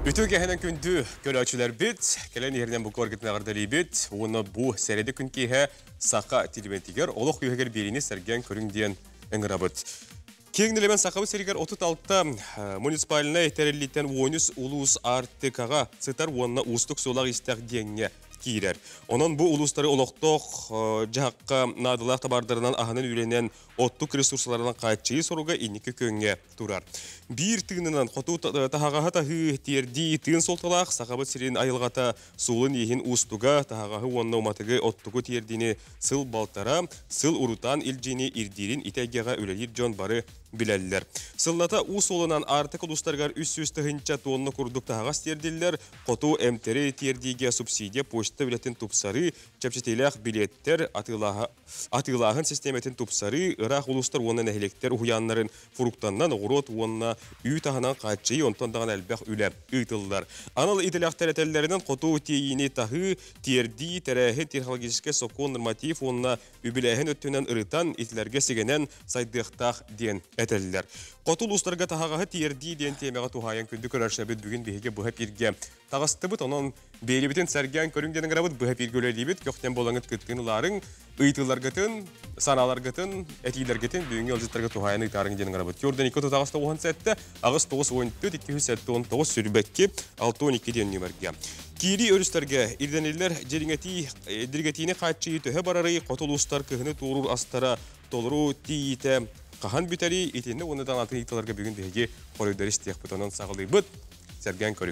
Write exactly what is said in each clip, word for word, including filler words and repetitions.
Ütüge henen kündü görücüler bit, gelen yerden bu korkutma gardali bit, onu bu seride künkihe saqa tilbentiger, oluk yuheger birini sergen körün diyen engirabıt. Kengnilemen saqabı seriger otuz altıda munisipaline eterelliten onus ulus artıkaga sıtar onunla ustuk solak istek diyenge kirer. Onun bu ulusları oloqtoq jahaqqa nadılaq tabardarından ahının ülenen ottuk resurslarından qaççıyı soruga inniki könge turar. Bir tığınынан qotu tahagaha tahı tierdi tığın soltalaq saqabı sirin ayılgata sulun yehin ustuga tahagaha onunla umatıgı ottugu tierdini sıl baltara, sıl urutan ilcini irdirin itegeğa ölelir jon barı bileller. Sılnata us olunan artık uluslargar üst üste hınca tonunu kurduk tahağas terdiller, qotu emteri tierdige subsidiya poçta biletin tupsarı, çapçetiylaq biletler atılağın sistemetin tupsarı, Irak uluslar onun ehlekler uyanların furuktandan uğrot onunla üy tahınan qaççıyı ontondan elbaq üle ıtıllar. Anıl itilaq teretellerinin qotu tiyini tahı tierdi terehe terhologiske sokon normatif onunla übilehin öttünen ırıtan itlerge sigenen saydıqtaq diyen etelliler. Qotu uluslarga tahagaha tierdi diyen temeğa tuhayan kündü körarşabit bugün bihege bu hep irge tağıstıbıt onun beylibitin sergen körüngenin grabıt bu hep irgölelibit kökten bolangıt kıttığınıların ıytılar gıtın, sanalar gıtın, etiler gıtın, büyün yolcutlarga tuhayan ıytarın diyen grabıt. Yordan ikotu tağısta on sette, ağız toğuz on dört, iki yüz on dokuz sürübekki, altı on iki diyen nümerge. Kiri örüstlerge irdeniller dirgetini qaççıyı töhe bararı, qotu uluslar kıhını tuğrur astara, toluru tiyite, Qahan büteri itinde ondan altın italarga bugün dehege koridor istiyaq butonun sağlığı bıt sergen körün.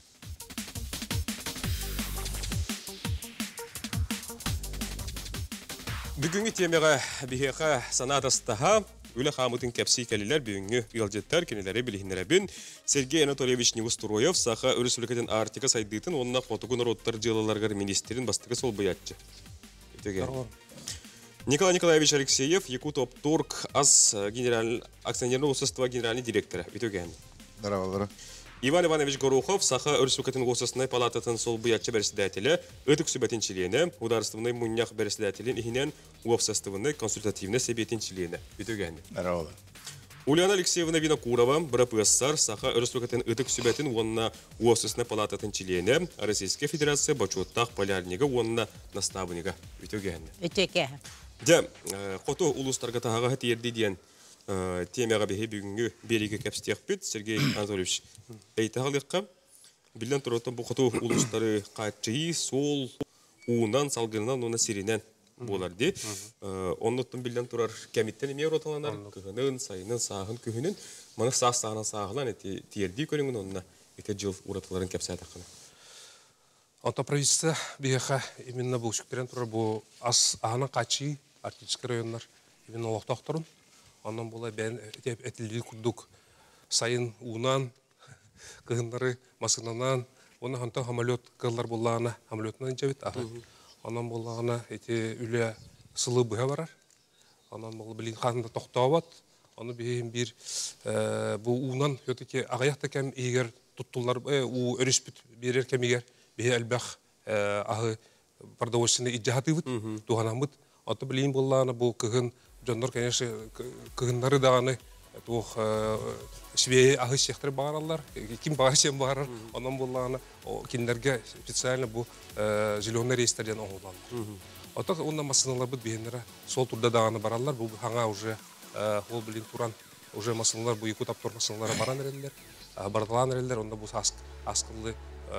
Bugünkü temaga biheqa sanatastaha Üle xamıtın kepsi keliler bugünkü yolcetler kenileri bilihinlere bin Sergey Anatolievich Nevusturoyev saha Respublikadan artika saydıtın onunla qotugun rottar jılalargar ministerin bastığı sol bayatçı. Николай Николаевич Алексеев, Якутопторг, АС генеральный акционерного общества генеральный директор. Итоген. Здорово. Иван Иванович Горохов, Саха Республикатын Государственной палататын сол буячы председателя, Этик Субатин члены, Ударственный муньях председателен ихинен Уовсоставный консультативный советин члены. Итоген. Здорово. Ульяна Алексеевна Винокурова, Брапыссар, Саха Республикатын Этик Субатин онна Уовсоставной палататын члены, Российская Федерация Бачоттах полярнига онна наставнига. Итоген. Итоген. Да, қото улустарға тағаға тиерді дейін темеға бейі бүгінгі береге кәпстеқ бет, Сергей Анатольевич. Әйтағалыққа, білден тұратын бұл қото улустары қатшыйы сол уынан салғынан оны сиренен болар де. Оннықтың білден тұрар кәметтен емей роталанар, күхінін, сайының, сағын күхінін, мұны сақ-сағынан сағылан тиерді көріңін онына еті жыл ұратыларын кәпсі атаққаны. Ото правительство бияха именно бұл шүктерен тұрар бұл ас ағынан қачы артический районлар именно олықтақ тұрын. Онан бұлай бән әтілді күрдік сайын уынан, қығындары масынанан, оны хантан хамалет қылар болағына хамалетінен жабет аға. Онан болағына әте үлі сылы бұға барар. Онан бұл білін қанында тоқтау бат. Оны бейін бір бұл уынан ағаяқта кәм егер тұттылар, өріспіт берер кәм егер бе әлбәқ ағы продовольственный иджахаты бұд, туғанамыд. Аты білейін болағына бұл кығын, жондар, конечно, кығындары дағаны швейі ағы шектері бағаралар, кім бағар сен бағарар, онан болағына кендерге специально бұл зеленый рейстерден оңылалар. Аты ондан масыналар бұд бейіндері сол тұрда дағаны баралар, бұл хаңа уже ол білейін тұран, уже масыналар бұл Якутоптор масыналары баран әрелер, бардалан әрелер, онда бұл асқылы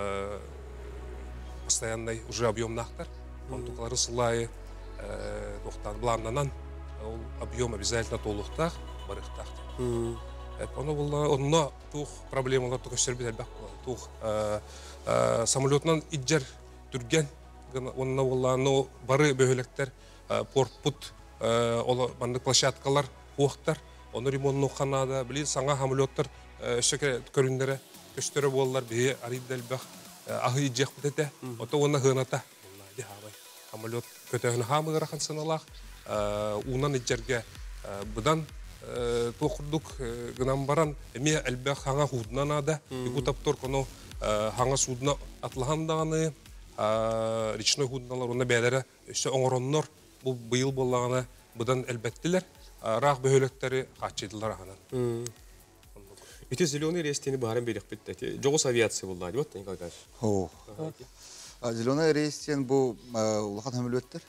постоянный уже объемнақтар. Он туқалары сылайы бұланнанан объем обязательно толықтақ, барықтақ. Оны бұлна, онына туқ проблемалар туқ өштербет әлбәқ болады. Туқ самолетнан иджер түрген, онына бұлна бары бөйлектер, порт-пут, бандық площадкалар, қуақтар, оны ремонтын оқанада, білейін саңа самолеттар өшекер көріндері, көштері болалар, бейе арейді әлбәқ. Ағы иджек бітеті, ота оны ғыната. Амалет көтөғіні хамы ғырақан сыналақ, уынан иджерге бұдан тоқырдық ғынан баран, әме әлбәқ хаңа худынан ада, Якутоптор көні хаңа судына атылғандағаны, речной худыналар, оны бәлері өші оңыроннор, бұл бұйыл болағаны бұдан әлбәттілер, рақ бөхөлектері қатшайдылар ағынан. Ити зеленый рейстени барын берек битти. Жогус авиация булла, вот Николай Николаевич. О. Зеленый рейстен бу улахан самолеттер.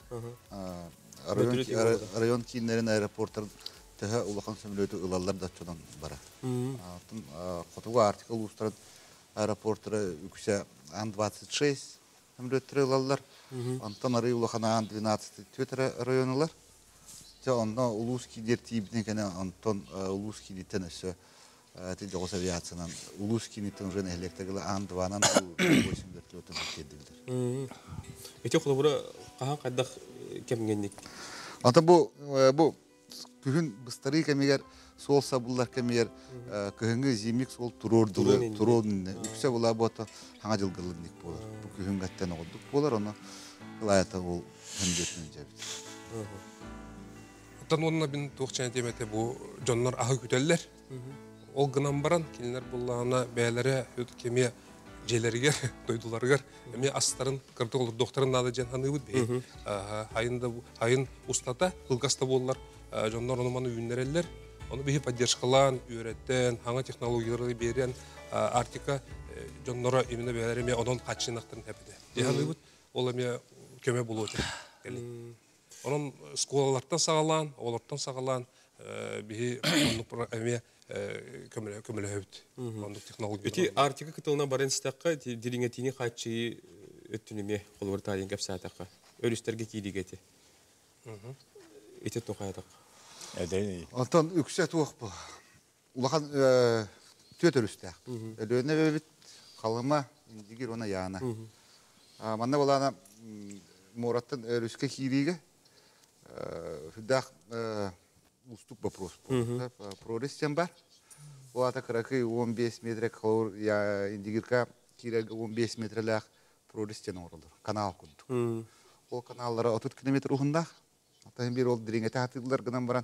Район район кинерин аэропорттар теге улахан самолеты ылаллар да чодан бара. Атын котуга артикл устарат аэропорттары үксе Ан двадцать шесть самолеттер ылаллар. Антан ары улахан Ан двенадцать төтер районлар. Те онда улуский дертибне кene Антон улуский дитенесе те жогос авиациянан улуский нитен жен электрлы Ан дванан восемь вертолетын кетдилер. Ити холобура кахан кайдак кемгенник. Ата бу бу күн быстары кемегер сол сабуллар кемегер кыгыңы зимик сол турордулы туродун үксе була бото хаңа жылгылынник болар. Бу күн гаттан огдук болар, аны лаята ол хендетен жабит. Оттан онна бин тоқчан темете бу жоннор ахы күтеллер. Ол гынан баран кинилер буллана бәләре өт кеме желергер, дойдуларгар, эме астарын кырды olur докторын нады жан ханыбыт бей. Хайында хайын устата, кылгаста боллар, жоннор онуманы үйүннереллер. Оны бейі поддержкалан, үйреттен, хаңа технологиялары берен, артика жоннора именно бәләре эме онон качынактарын хепеде. Ханыбыт ол эме көме болу өтер. Onun skolalardan sağalan, oğlardan sağalan bir onluk emeğe kömüle kömüle hövt. Onluk teknoloji. Ити артика кытылына барын стакка дилиңетини качы өттүнүме колбор тайын кеп саатакка. Өрүстерге кийдигети. Ити токаядак. Эдени. Антон үксө туак бу. Улахан төтөрүстак. Өлөнө бит калыма индигир она яна. Манна булана Мураттан өрүскө кийдиге Фидах уступ вопрос. Прорестен бар. Уата кракы он бес метр калор я индигирка киреге он бес метрлах прорестен орылды. Канал кунду. Ол каналлары отыз километр ухунда. Атайын бир ол дириңете атыдылар гынан баран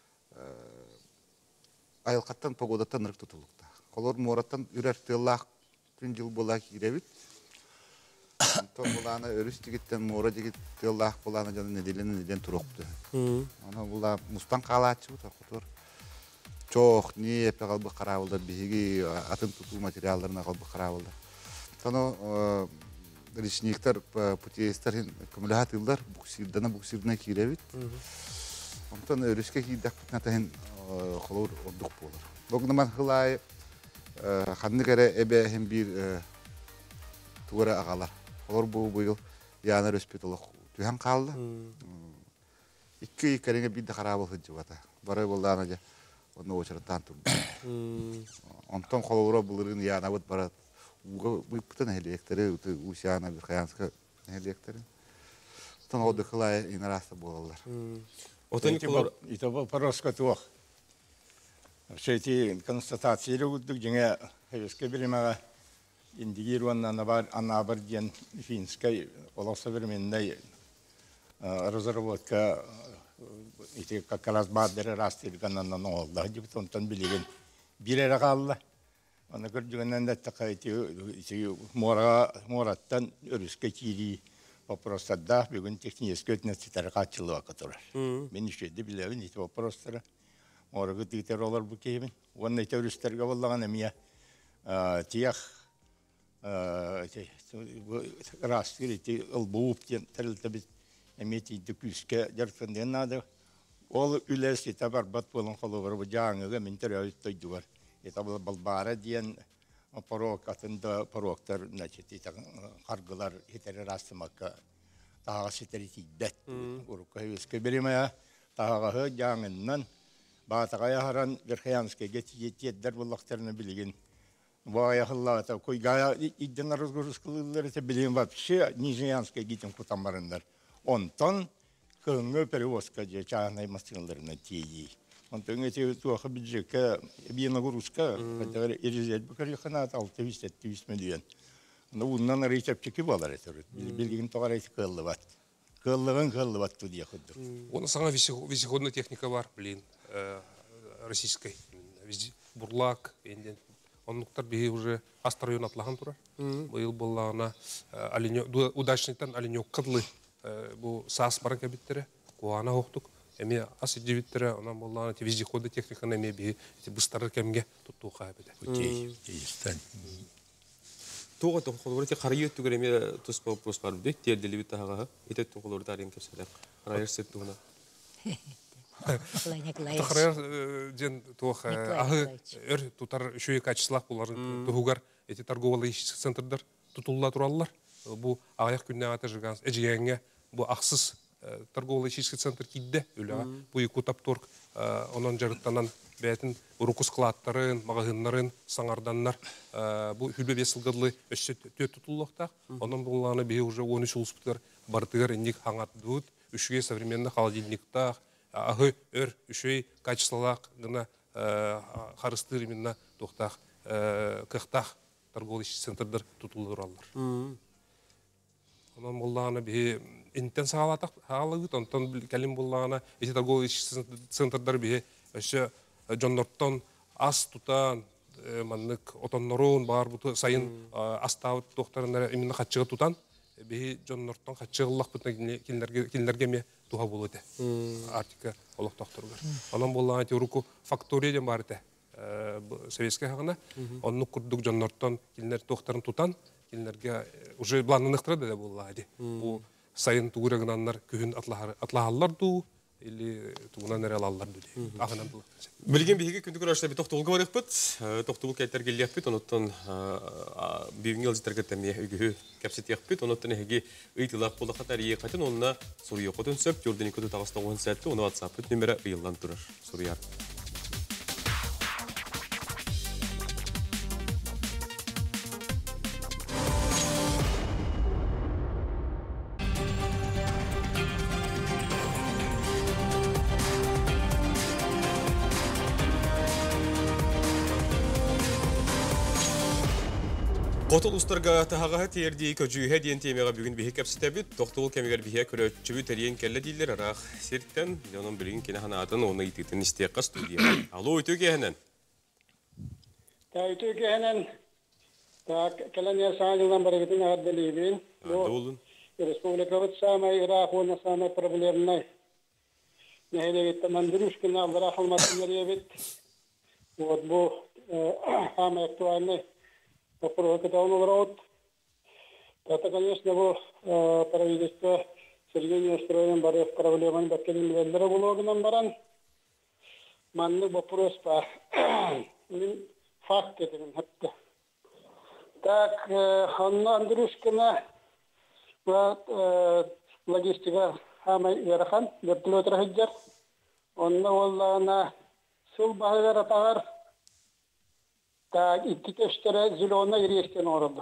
айылкаттан погодаттан ырык тутулукта. Колор Мураттан үрер тыллах күн жыл бола киребит. Антон буланы өрүс дигиттен мора дигит тыллах буланы жана неделенин неден турукту. Ана була мустан калачы бу токутур. Чок не пегалбы карабылдар биги атын тутуу материалдарына калбы карабылдар. Тано речниктер путеистерин аккумуляторлар буксирдана буксирдана киребит. Антон өрүскө кийдак натахин холор ордук болор. Богнаман хылай ханныгере эбе хем бир тугара агалар. Олар бұл бұйыл яна рөспетолық түйен қалды. Икки кәріңе бейді қарабыл хүнчі бата. Бары болдағына жа, оны очыраттан тұрды. Онтан қолауыра бұлырын яна бұд барат. Бұйпытын әлектері, ұсияна бір қаянсқа әлектері. Онтан оды қылай инарасты болалар. Это вопрос туох. Все эти констатации үддік жеңе хевеске беремеға индигируан анабар ден финской олосоверменной разработка эти как раз баддер растилган на нолда дибтонтан билеген бирере калла аны көрдүгөнөн да такайти мора мораттан өрүскө кири вопросада бүгүн технический өтнөтөр катчылык акытыр мен ишеди билебин эти вопростары мора гытытер олар бу кейбин ондай төрүстерге боллаган эмия тиях раз эти албууп терлте бит эмети дüküske жаркынден надо ол үлес ите бар бат болон холовар бу жаңыга минтер өттөйдүгөр это был балбара диен порок атында пороктар значит ите каргылар итери растымакка тага ситерити дет урукка өскө береме тага жаңыннан батагая харан верхянске гетиеттер буллактарны билген Вая хлата, кой гая иден разгрузкалылар это билем вообще нижнянская гитем кутамарындар. Он тон кыңы перевозка же чанай машиналарына тии. Он тон эти туаха бюджетка бие нагрузка, это ирезет букарихана алты жүз миллион. Но уннан рецептики балар это. Билген тогарайт кыллыбат. Кыллыгын кыллыбат тудия худду. Он сама вездеходная техника бар, блин, российской. Бурлак, инден. Онлуктар бии уже астар атлахан тура. Быйыл боллагана удачниктан оленек кыдлы бу саас бара кебиттери. Куана хоктук. Эми ас идебиттере онан болланы те вездеходы техниканы эми би эти быстары кемге туттуу кайбыды. Утей, утейстен. Туга то холор те карыйы түгереме тус вопрос бар бит тердели бит тага. Этеттин холор тарин кепселек. Карайыр сеттуна. Тохрер ден тох ахы өр тутар үшөй качыслак буларын тугар эти торговый центрдар тутулла тураллар. Бу аяк күннән ата жиган эжегенге бу аксыз торговый центр кидде үләгә. Бу Якутап торг онон жарыттанан бәтин руку складтарын, магазиннарын саңарданнар бу хүлбе бесылгыдлы өссө төт тутуллыкта. Онон булланы бе уже он үч улспутлар бартыгар индик хаңат дут, үшгө современный холодильникта ахы өр үшөй качестволак гына харыстыр именно тохтах кыхтах торговый центрдар тутулдыралар. Онон булланы бе интен сагалатак хаалыгыт онтон калим булланы эти торговый центрдар бе өсө жоннорттон ас тутан маннык отоннорун бар буту сайын астабыт тохтарына именно хатчыга тутан бе жоннорттон хатчыгыллак бутун кинлерге кинлерге ме туга болуде. Артика олох тохторгар. Онон булланы эти руку фактория бар эте. Советский хагына онну курдук жоннорттон кинлер тохтарын тутан кинлерге уже бланныктырды да буллады. Бу сайын тугурагынаннар күн атлааллар ду или тугунан эралаллар ду. Агынан бул. Билген биге күндүк ашта бит токтулга барып бит. Токтулу кайтар келип бит. Онуттан бивиңел житәргә тәме үгү капсит яп бит. Онуттан эге ыйтылак булды хатар ие катын онна сурыя котун сөп жордын көтө тагыста он сәтте оны WhatsApp нөмере ыйлан турар. Сурыя. Котул устарга тахага терди көжүйе диен темега бүгүн бихе кепситебит. Токтул кемегер бихе көрөчүбү терен келе дилер арак. Сирттен жонун билин кене ханатын оны ититин истекка студия. Алло, өтөге ханан. Та өтөге ханан. Та келене саажылдан барагытын адделибин. Болун. Республикабыт самай ирахуна самай проблемнай. Нехелегит мандырушкина алдарахалматын еребит. Вот бу самый актуальный вопрос, когда он урод. Это, конечно, было правительство Сергея Устроен борев проблемами бактериям лендера блогном баран. Манный вопрос по факт этим хатта. Так, Анна Андрюшкина логистика хамай ярахан вертолет рахиджар. Онна воллана сул бахагар атагар. Так, икки көштері зеленый ерестен орылды.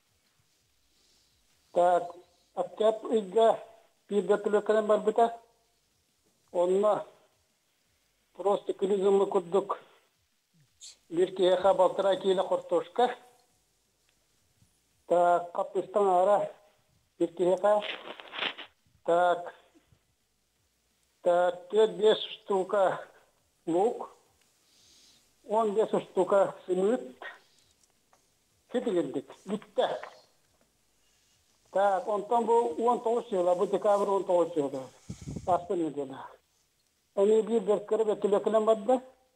Так, аптеп үйге bir вертолетканен бар біта. Онына просто күлізімі күрдік. Bir кейеха балтыра кейлі қортошқа. Так, қапыстан ара bir кейеха. Так, так, пять-бес штука лук. он бес штука сымыт. Кетігендік. Бітті. Так, онтан бұл он тоғыз жылы, бұл декабр он тоғыз жылы. Астын недеді. Әне бір бір кіріп өтілекілен барды.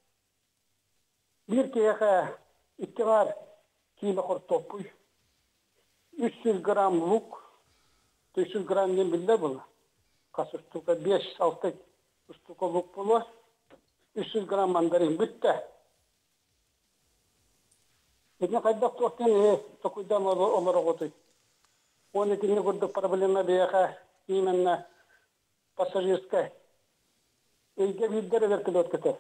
Bir кейеға иттіңар кейлі құр топпый. үч жүз грамм лук. үч жүз грамм нем білді бұл. Қас штука беш-алты штука лук бұлы. үч жүз грамм мандарин бітті. Эдне кайдак тоқтен токуйдан олар оғытой. Он этими гордық проблема бияға именно пассажирская. Эйге виддері вертолет кетер.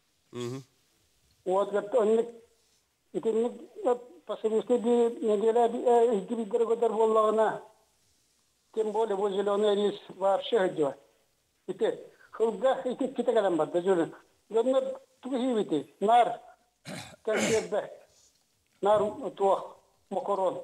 Вот верт онник итинник пассажирский неделя эйге виддері көдер боллағына. Тем более бұл зеленый рейс вообще өдева. Ите, хылға ите кете кәлем бар, дәжөлін. Гönner туғи бите, нар кәлсерді. Нар туақ, макарон.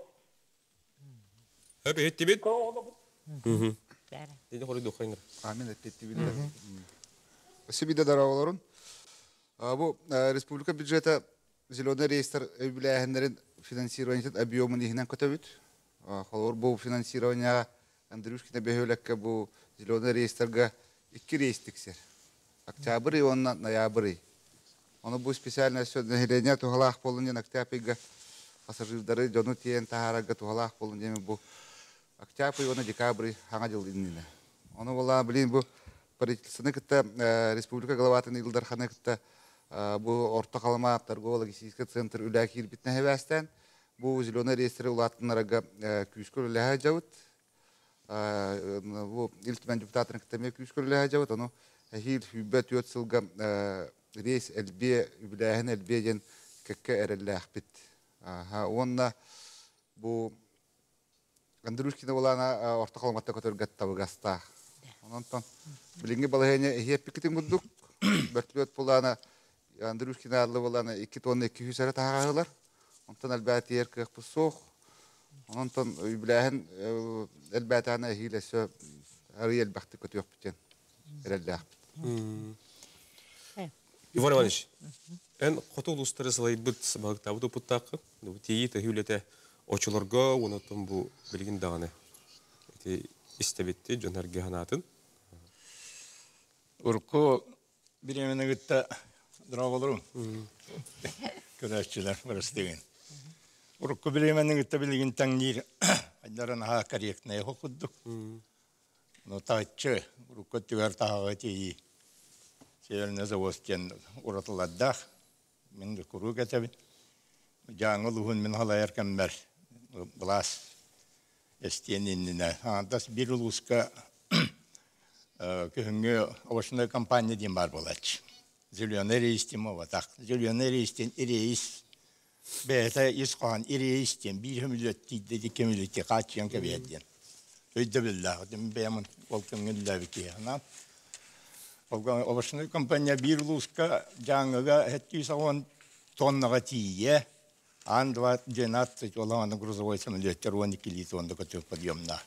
Әбі етті бет? Мхм. Деді қоры доқайыңыр. Амин етті білді. Спасибо, дара оларын. Бұл республика бюджеті зеленый рейстер өбіләйіндерін финансированиет объемын ехінен көтөбіт. Қолыр бұл финансирования Андрюшкина бәйөлекке бұл зеленый рейстерге екі рейс тексер. Октябрь, он ноябрь. Он был специально население тухалах полон октябрь пассажирдары жону тиен тахарага тухалах полон деми бу октябрь, он декабрь хангадил иннина. Он была блин бу правительственный кта республика главатын Илдар ханы кта бу орта калама торгово-логистический центр үләкир битне хевастан бу зеленый рейстеры улатынарага күскөл үләһә жаут. Бу илтмен депутатын кта күскөл үләһә жаут. Оно хил хүбәт йотсылга рейс элбе үләһен элбе ден кекке эрелләх бит. Ха онна бу Андрушкина булана орта калматта көтөргәт табыгаста. Онтон билинге балаһене хеппикитин будук бертүет булана Андрушкина арлы булана iki тонна iki yüz сара тагылар. Онтон албат ерке кусох. Онтон үләһен элбатана хилесе ариел бахты көтөк битен. Эрелләх. Иван Иванович, эн хотол устары салайбыт багтабы топуттакы, тии тахюлете очолорго, онотон бу билгин даганы. Эти истебетти жонарга ханатын. Урку биременегитте драголору. Көрәшчеләр барысы деген. Урку биременегитте билгин таңнир айдаран ха корректный хокуддук. Но тачы урку тигәр тагы тии. Северный заводтен уратыладдах, мен де куру кетебин. Жаңыл ухун мен халайар кәммәр блас эстенинне. Андас бир улуска көңгө овошной компания дем бар болач. Зеленый рейстем оватак. Зеленый рейстен рейс бета исқан рейстен бир миллион тиде кемилете качан кебеден. Өйдө билlah, дем бемон волкыңгыллар ки. Ана овощной компания бир луска жаңыга хеттисагон тоннага тие ан двадцать оланы грузовой самолеттер он iki литонда көтөп подъемна.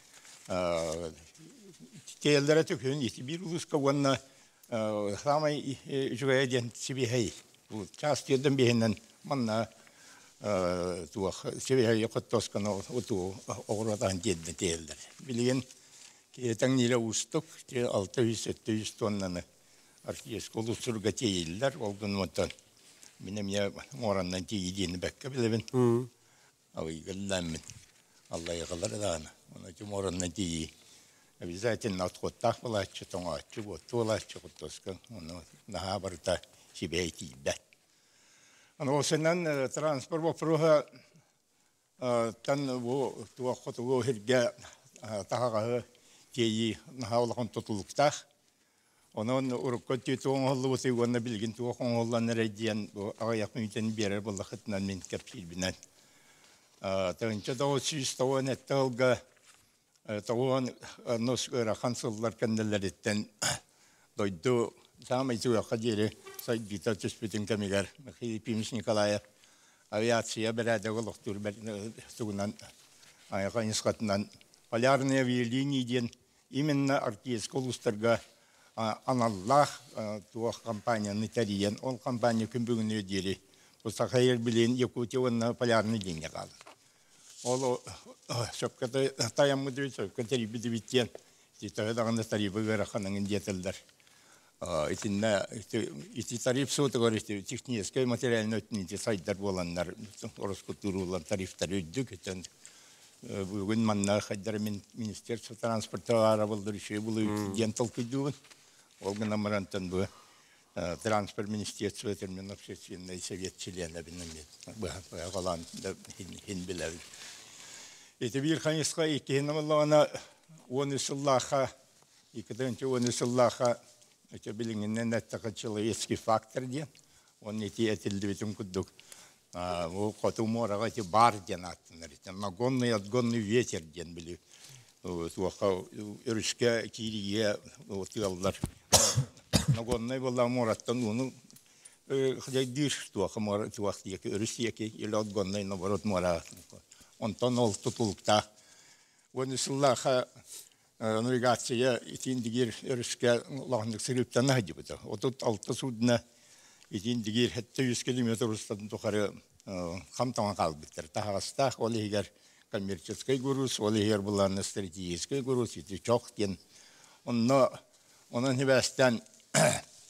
Телдер төкөн ити бир луска онна самай жуэден себе хей. Частеден бенен манна туах себе хей коттоскано оту оградан дедде телдер. Билген Таңниле устук, алты жүз жеті жүз тоннаны архиес колу сурга тейілдер, олдың мұттан. Менем я мораннан тейдені бәкке білебін. Ау игілләмін. Алла иғылар дағаны. Оны ке мораннан тейі. Обязательно отқоттақ болатшы, тоңатшы, ботту болатшы құттосқын. Оны наға барыта шебей тейбәт. Осынан транспорт вопруға тан туақ құтығы хирге тағағы тей нахаулахан тотулуктах. Онон уруккот тетуон холлубусы уонна билгин туохон холлан редиан агаяк мүйтен берер боллахытнан мен кепсилбинен. Тагынча тоғыз тоғын әттіғылға тоғын нос ырахан сыллар кәнделереттен дойду самай туяққа дері сайдбита түспетін кәмегер. Филиппимс Николаев авиация бәрәді ғылықтыр тұғынан аяқа нисқатынан полярные авиалинии ден именно артиеско лустарга аналлах туах компания нитариен ол компания күмбүгүнө дери Устахайыр билен Якутия онна полярный линия калды. Ол шопката таямы дүйт, шопката рибиді биттен, титағыдағында тарифы ғырақаның индетілдір. Ити тариф суыты көрісті, технический материалын өтінінде сайдар боланлар, орыс культурулар тарифтар өйдік. Бүгін манна қайдар Министерство транспорта ара болдыр үші бұл өйтіден толкүйдігін. Ол ғына мұрантын бұл транспорт министерство термин общественный совет члена бинамет қалан хин биләбил. Эти бир ханисқа икенем Аллахына он исыллаха икеденче он исыллаха эти билингеннен аттака человеческий фактор ден он эти этилди битим кудук. А ол котуморага эти бар ден аттынар. Нагонный отгонный ветер ден били. Туаха өрүшкә кирие отылдар. Нагонный была мораттан уну хәҗәй диш туаха мор туах яки өрүш яки ил отгонный наоборот мора. Онтон ол тутулукта. Онысыллаха навигация итиндигер өрүшкә лахнык сырыптан хаҗибыта. Отут алты судна итиндигер хәтта yüz километр устан тухары хамтан калбыттыр. Тагыста ол егер коммерческий груз, ол егер буларны стратегический груз ити чок кен. Онно Onun hibastan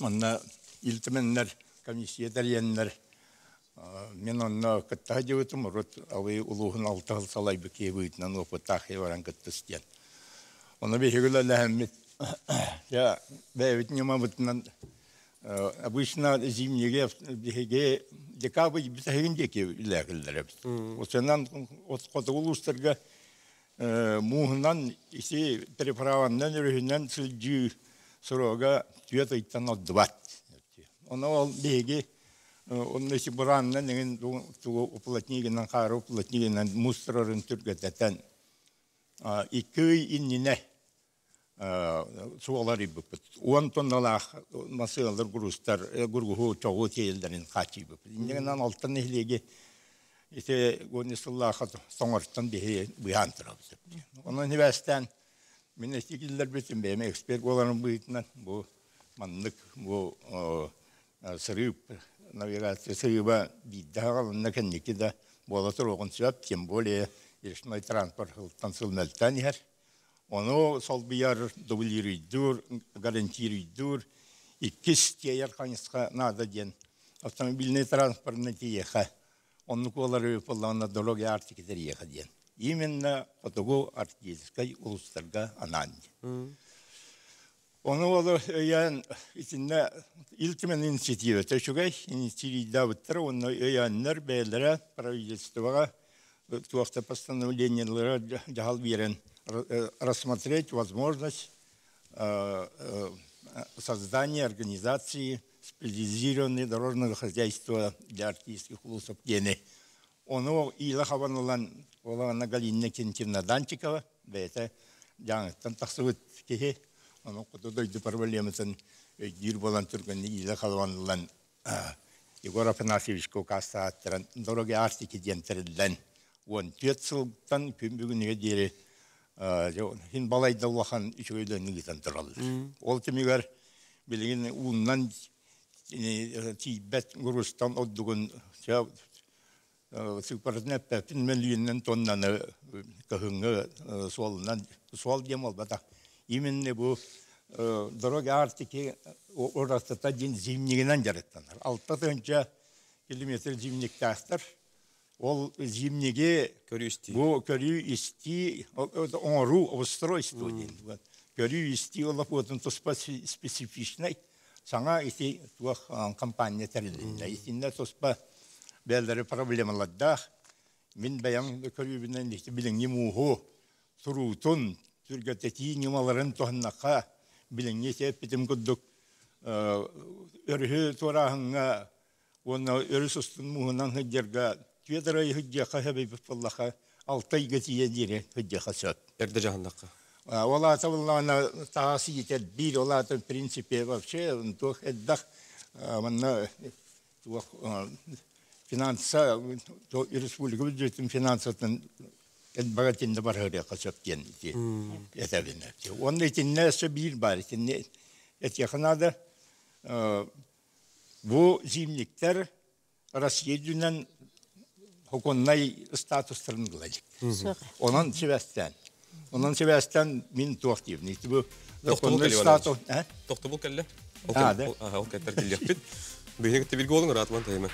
манна илтменнер комиссиятар яннер мен онно кытта жыбытым рот авы улугун алты ыл салай беке бытнан опытах еваран кыттыстен. Оны бехегүлө ләхмит. Я бәвит нема бытнан обычно зимнеге бехеге декабрь битеген деке ләгелдер. Осынан отқоты улустарга муһунан иси переправаннан өрүннән сылжы сорога түйет ыйттан отдыбат. Оны ол беге onun için buranın negin tu uplotniginin qarı uplotniginin mustarın türgətən iki innine suaları buput. on tonnalar masılar gurustar gurguhu çoğu teyillərin qaçı buput. İnden altın ehligi ise gonisallahı sonartdan bir buyan tarafı. Onun üniversiteden minnestikiller bütün benim ekspert olanın buyutnan bu manlık bu sırıp навигация сыйба биддагал накенники да болотор огончап тем более ешной транспорт тансылмелтан яр оно сол бияр дублируйдур гарантируйдур иккис тияр каниска надо ден автомобильный транспортный тиеха онну колары поллана дороги артикитер еха ден именно отого артистской улустарга ананди. Onu olur yani içinde iltimen inisiyatifi teşugay inisiyatifi davutları onu öğrenler beylere правительствоға туақта постановлениялары жахал берен рассмотреть возможность создания организации специализированной дорожного хозяйства для артистских улусов дене. Onu ила хабанылан олағана Галина Кентьевна Данчикова бәйті жаңыттан тақсывыт кеге Onu kutudaydı problematın bir bolan Türk'ün ile kalvanılan Igor Afanasyevich'ko kasa attıran doroge artiki diyenterilen on tiyatsildan kümbügünüge diyeri hin balayda Allah'ın üç öyleni giden tıralır. Ol temigar bilgin undan Tibet Gurustan oddugun süperneppe pinmeliyinin tonnanı kahıngı sualından sual diyem olbada. Именно bu doroga artıki orası da zimniğinden jarıttanlar. Altı önce kilometre zimnik taştır. Ol zimniği bu körü isti onru устройство değil. Körü isti olup bunun tospa spesifik sana ise bu kampanya terliğinde. İçinde tospa belirli problemler da min beyan körü binden işte bilingi muhu surutun Türkiye'deki numaraların tohannaka bilinçli bitim kuduk örhü torahınga onu örüsüstün muhunan hıcırga tüyederayı hıcıka hebebi fallaha altay getiye dire hıcıka söp. Erde cahannaka. Ola tavallana tahasi tedbir ola ta prinsipi вообще то эддах манна то финанса то республика бюджетин финансатын Багатин да бархаря касап кенди. Ятабина. Onun için neyse bir var. Şimdi etkhanada bu zimlikler Rusya'nın hukunay statuslarını kılacak. Onun sebepten. Onun sebepten min tuhaftivni. Bu hukunay status. Tohtu bu kelle. Ha da. Aha, o kadar değil yapıt. Benim de bir golün rahatman tayma.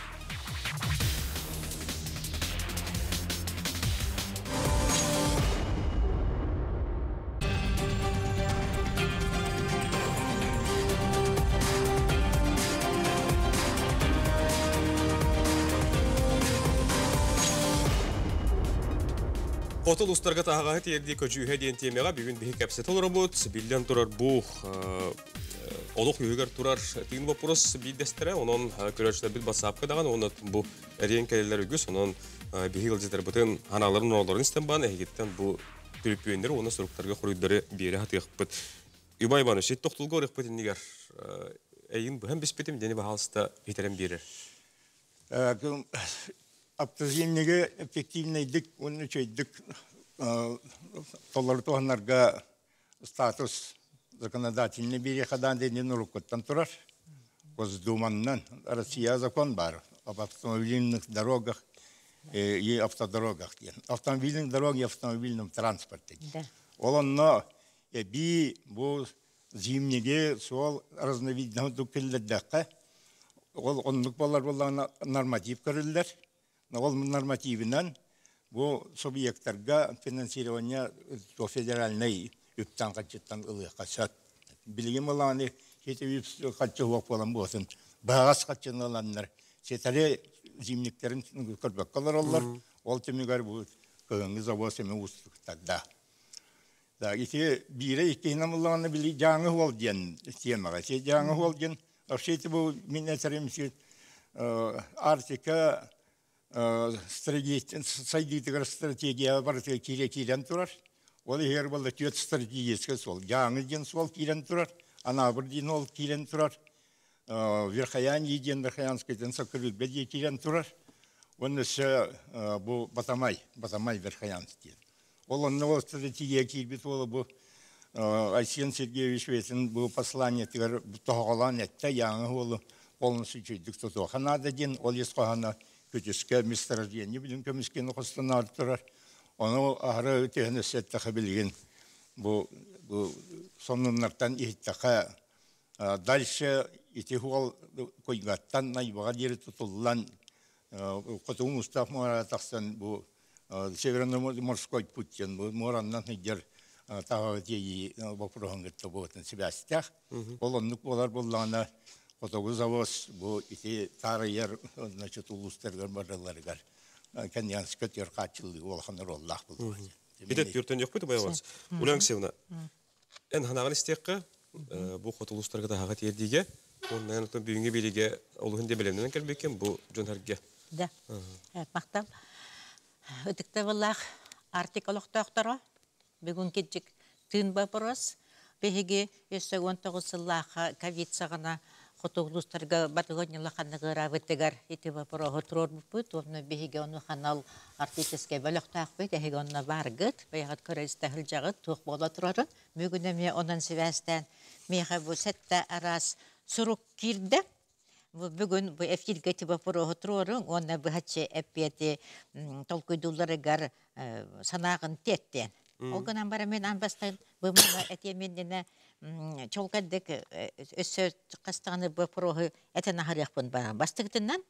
Otol ustarga tahağı terdi köcühe diyen temega bugün bir kapsat olur bu bilden turar bu oluk yüger turar tin вопрос bir destere onun körçler bir basapka dağın onu bu renkeler güs onun bir yılcıdır bütün hanaların oğulların istemban ehgitten bu türpüyenleri onu soruklarga kuruyları bir yere hatı yapıp Übay bana şey toktulga orık bütün nigar eyin bu hem bispetim deni bahalsta hiterem birer. Aptazimnege efektivneydik, onun içeydik toları tohanlarga status законодательный берегадан денен рукоттан турар. Госдуманнан Россия закон бар об автомобильных дорогах и автодорогах. Автомобильных дорог и автомобильном транспорте. Олонно би бу зимнеге сол разновидного дукеллердәккә ол онлык балар булган норматив көрүлдер. Ол нормативинен бу субъектларга финансирование то федеральный үптан качыттан ылы качат. Билгем оланы хетеп качы вак болан болсын. Багас качыналаннар. Сетаре зимниктерин көрбөк каларлар. Ол темигар бу көңү завосы мен устуктарда. Да ите бире икенем оланы били жаңы бол ден темага. Се жаңы бол ден Вообще-то бу минетеримси Артика стратегия стратегия бар кире кирен турар. Ол егер болда төт стратегиясы сол. Жаңы ден сол кирен турар. Ана бир ден ол кирен турар. Верхаян еден верхаянский ден сакырып беде кирен турар. Онысы бу Батамай, Батамай верхаянский. Ол онны стратегия кирбит ол бу Айсен Сергеевич Ветин был послание тоголан этте яңы олы полностью чүйдік тұту. Ханада ден ол есқоғана көтеске месторождение білін көміскені қостана артырар. Оны ағыры өтегіні сәттіқі білген бұл сонынлардан ехттіқі дальше етегі ол көйгаттан найбаға дері тұтылған Құтуы Мұстаф Мұратақсан бұл Северно-морской путен бұл Мұраннан хидер тағы дейі бақырығын күтті болатын себәстіқ. Ол онлық болар болғаны Құтуғы завоз бұл ете тары ер ұлыстарғар барыларығар. Кәнянсы көтер қатшылығы олғаныр Оллах бұл. Бедет бүртен yok buydu bayağız. Ulan sevna. En hanağın isteği bu Құтуғы ұлыстарға da hağa terdiğe. Ondan sonra büyüğünge beliğe oluğun debelemden gelbeyken bu jönherge. Да. Мақтам. Өтікті болақ артиколықтақтары. Бүгін кетчік тын бапырыз. Беге өсі он тоғыз сыллаға ковид сағына Құтуғылыстарға батығынылы қанығы рабыттығар еті бапырығы тұрор бұпыт. Оны беге оны қанал артическе бөліқтақ бейт. Әйгі онына барғыт. Бейғат көресті жағыт тұқ бола тұрары. Бүгін әме онын севәстен меға бұл сәтті арас сұруқ кирді. Бүгін бұл әфирге еті бапырығы тұрорың. Оны бұхатшы әппеті толкүйдуларығар санағын теттен. Олғынан бара мен анбастан бұмына әтеменіне чолқаддық өсі қастағаны бұпырығы әтін ағырықпын бара. Бастығытынан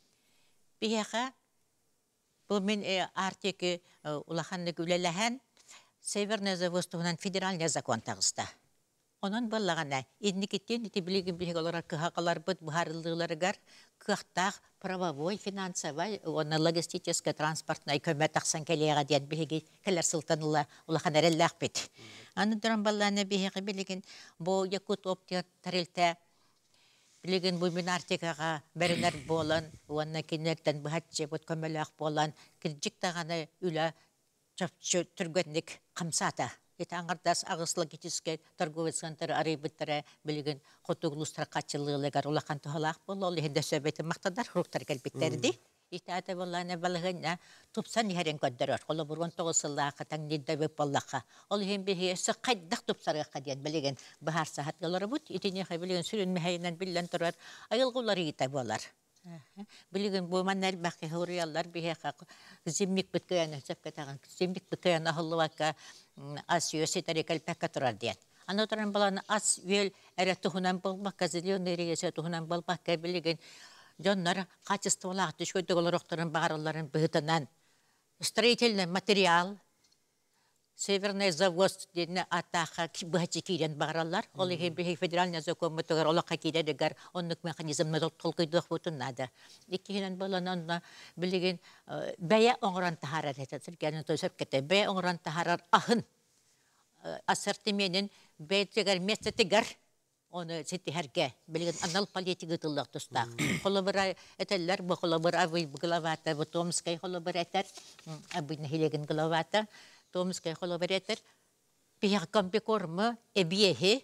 бияға бұл мен артекі ұлақанны күлеләген Северный заводстығынан федеральный закон тағыста. Onun balağına etnikitten iti bilgin bilgi olarak kıhakalar bud buharıldıqlarıgar kıhtaq правовой, финансовой, оны логистический транспортный көмет тақсан келеға дейін білгі келер сылтанылы ұлақан әрелләқ бет. Аны дұран балағына білгі білгін бұл якут оптия тарелті білгін бұл мен артикаға бәрінер болан, оны кенерден бұхатшы бұд көмеләқ болан, кірджік тағаны үлі түргенлік қымсата. Это аңғардас ағысылы кетіске торговый центр арайбыттары білген Құтуғылыстар қатшылығылығар олақан тұғалақ бол, ол енді сөбеті мақтадар құруқтар кәлбеттерді. Ите аты болағына балығына тұпсан ерен көддірір. Олы бұрын тоғысылағы таңнеді өп болаққа. Ол ең бейі өсі қайдақ тұпсарыға дейін білген бұхар сағатқалары бұд. Итіне қай білген сүрін мәйінен білген тұрар. Айылғылары ете болар. Білген бұман әлбәқі ғұриялар бейеқа зиммик бүткіяны сөпкетаған. Зиммик бүткіяны ғылуақа ас өсі тарекал пәкка тұрар дейін. Аны тұран баланы ас өл әрі тұхынан болмаққа, зеленый регесі тұхынан болмаққа білген жонлар качестволақ түшкөйді оларықтарын бағарыларын бұғытынан строительный материал Северный завод дейіне атаға бұғатшы кейден бағаралар. Ол ең бейі федеральный закон мұтығар олаққа кейдедігер онлық механизмны толқыйдық бұтынады. Еккенен балананна білеген бәйе оңыран тахарар ететір. Кәнін төсіп кетті. Бәйе оңыран тахарар ахын ассортименін бәйтігер местетігер оны сеттерге білген анал политика тыллақ тұстақ. Қолы бір әтелер, бұл қолы бір авый главата, бұл Томскай қолы бір әтер, абыйны хилеген главата, Томскай қолы бір әтер, бияқ комбекормы, әбиехе,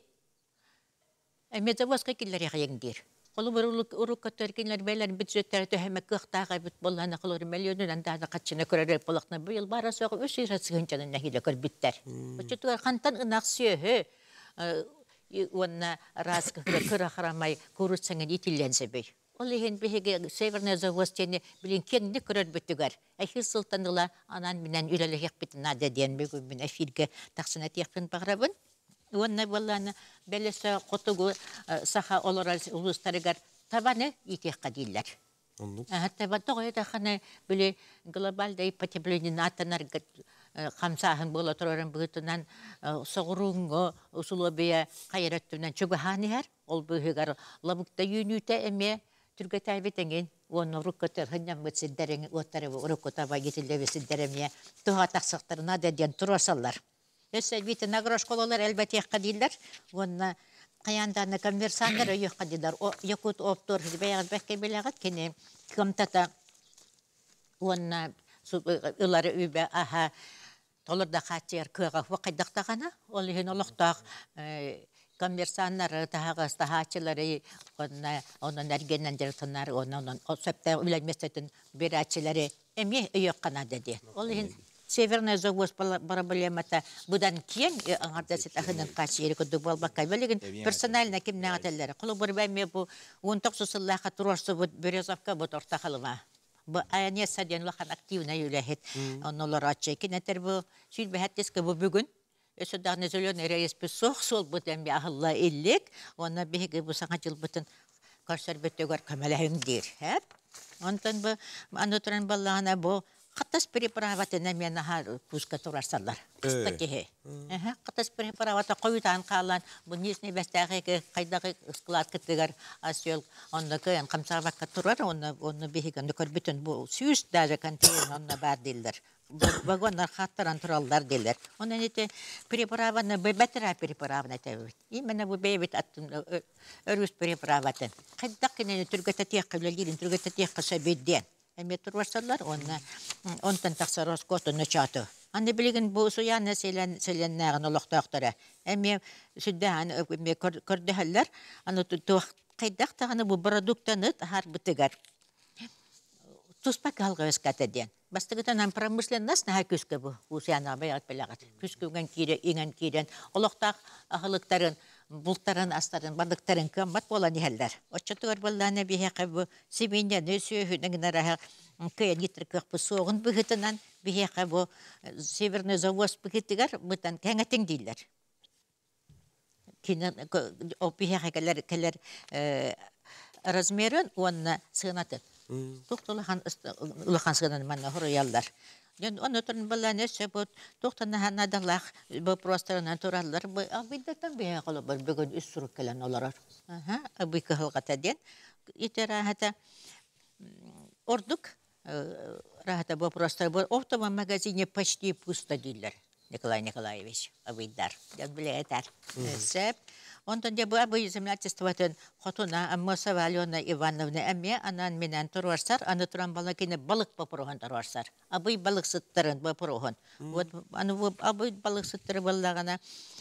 әмедзавозға келер еғеңдер. Қолы бір ұрық көтергенлер бәйлер бюджеттері төхеме қықтаға бүт болғаны қолыр миллионын андағына қатшына көререк болақны бұйыл бара соғы үш үйрәтсігінчанын нәхилі көрбіттер. Бұчытуар қантан ынақ сүйі, онна разға кыра қарамай көрітсіңін етілленсе бей. Ол еген бейге Северный заводстені білін кеңді көрер бүттігер. Әхір сылтаныла анан менен үләлі еқпетін ады дейін бейгі мен әфирге тақсына текпін бағырабын. Онна болланы белесе котугу саха олорал улустарыгар табаны итекка диллер. Хәтта баттыгы да хана биле глобалда потепление натанар хамсаһын була торарын бытынан согурунго усулобия кайраттынан чугаханихар ол быгар лабукта юнүтә эме түргә тәбетенген оны руккатыр хәннәм бетсиддәрен оттары рукката багитилде бесиддәремия туга тахсыктырына да ден турасаллар. Эссе бит нагрошколалар әлбәттә кадилләр. Онна каянданы конверсаннар юк кадилләр. О якут оптор бәягыз бәккә беләгәт кине комтата онна улары үбә аха толырда хатер кыга вакыйдактагана ол һин олохтак конверсаннар тагы стахачылары онна оннан әргеннән дәртоннар оннан сәптә үләмәстәтен берәчләре эми юк кана диде. Ол һин Северная завоз проблемата будан кien аңарда сетахынын качыры көдү болбакка белеген персонально кимне ателләре. Кулы бер бәме бу он тогуз сыллаха турасы бу Березовка бу тортахалыма. Бу аяне саден лахан активна юләһет. Оннолар ачык нетер бу сүл бәһәттеске бу бүгүн. Өсө дагы зелёный рейс песох сол бу тәмби ахылла иллек. Онна беге бу саңа жыл бутын каршар бөтөгөр камалаһын дир. Хәп. Онтан бу анутран баллана бу Катас переправаты на меня на пуска турасаллар. Кстати, ага, катас переправаты койутан калан, бу нижний бестәге кайдагы склад китегәр асел, онда кыян камсава катурар, онда онда бихигән көрбүтен бу сүз даже контейнер онда бар дилдер. Вагоннар хаттаран тураллар дилдер. Онда нете переправаны бетера переправаны тәбит. Именно бу бебит аттым өрүс переправатын. Кайдак кине түргәтә тияккәләрин түргәтә тияккәсә бидден. Метр варсалар, он онтан таксарос котон чаты. Анны билеген бу суяны селен селеннәгән олохтактары. Әме сүддән ме көрдәһәлләр, аны ту кайдак таганы бу продукттаны һәр битегәр. Туспак алгыс катеден. Бастыгытан промышленность на күскә бу суяны баят беләгәт. Күскәгән кире иңен кирен олохтак ахылыктарын бултарын астарын бардыктарын кымбат бола нихәлләр. Оччатыгар болланы бихә кабы сибиндә нөсө хүнәгнәрә кыян гитркә псогын бигетеннән бихә кабы Северный завоз бигетегәр бутан кәңәтең дилләр. Кинән опиһә кәләр кәләр размерын онна сынаты. Туктылыхан улыхан сынаны мәнә хөрәяллар. Ден оны турын баланы сөбөт тоқтаны ханадалах бу просторынан тураллар бу абиддәтән бия кала бер бүгән үс сүрүк калан алар. Аха, абый кылгата ден итерахата ордук рахата бу простор бу оптома магазине почти пусто дилләр. Николай Николаевич абыйдар. Ден билетар. Сөп Онтан де бу абый землячествотын хотуна Аммоса Алена Ивановна әмме анан менен турарсар, аны туран бала кине балык попурган турарсар. Абый балык сыттырын попурган. Вот аны абый балык сыттыры баллагана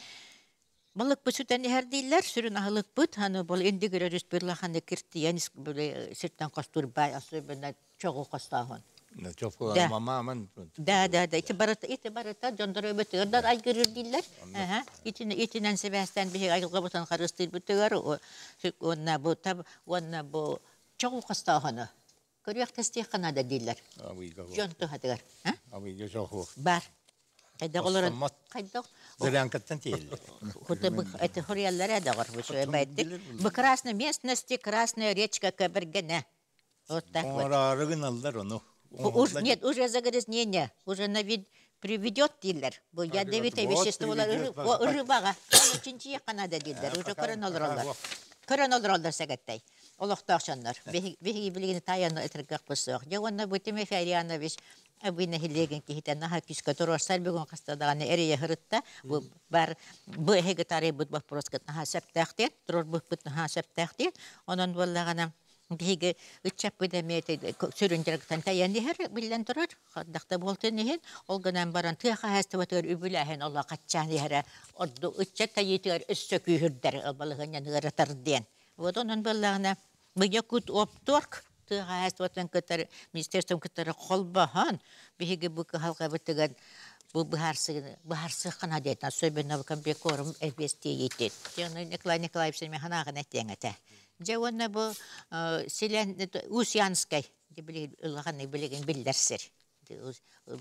балык бүсүтен һәрдилләр, сүрүн ахлык бут, аны бол индигер респирлаханы кирти, янис буле сиртан кастур бай асыбына чогу кастаган. На чофла мама ман. Да, да, да. Ите барата, ите барата, жондары бөтөгөр айгырыр диллер. Аха. Итин итинен себестен бихи айгылга бутан карыстыр бөтөгөр. Онна бу таб, онна бу чогу кастаганы. Көрөк тестих канада диллер. Жонту хатыгар. Ха? Абый жоху. Бар. Кайда олар? Кайда? Зелянкаттан тиел. Хута бу эти хорьяллар да бар бу шөйбәйди. Бу красная местности, красная речка Кабергене. Вот так вот. Ора оригиналлар ону. Уж, нет, уже загрязнение, уже на вид приведет дилер. Бо ядовитые вещества рыбага. Он очень тихо надо дилер. Уже коронал роллар. Коронал роллар сагаттай. Олохташаннар. Беги билигин таяны этргак посох. Я онна бутиме Фарианович абыйна хилеген кихитен наха күскә турарсар бүгін кастадаганы эрие хырытта. Бу бар бу хегетаре бут вопроскат наха септахте, турар бут наха септахте. Онан боллагана Биге үчәп бидәмәте сүрүнҗәргән таяны һәр билән торыр. Хаддакта булты нихен, ул гынан баран тыга хәстә ватыр үбүләһен Алла каччан һәр одды үчәк таятыр өссө күһүрдәр балыгын яныгы тарден. Вот онан баллагына биге кут опторг тыга хәстә ватан кытар министерством кытар холбахан биге бу халка битгән бу бахарсы бахарсы кана дәт особенно в комбекорм эвести етет. Яны Николай Николаевич механага нәтәңәтә. Жауанна бу селен Усянскай, дебили ылганы билеген билләрсер.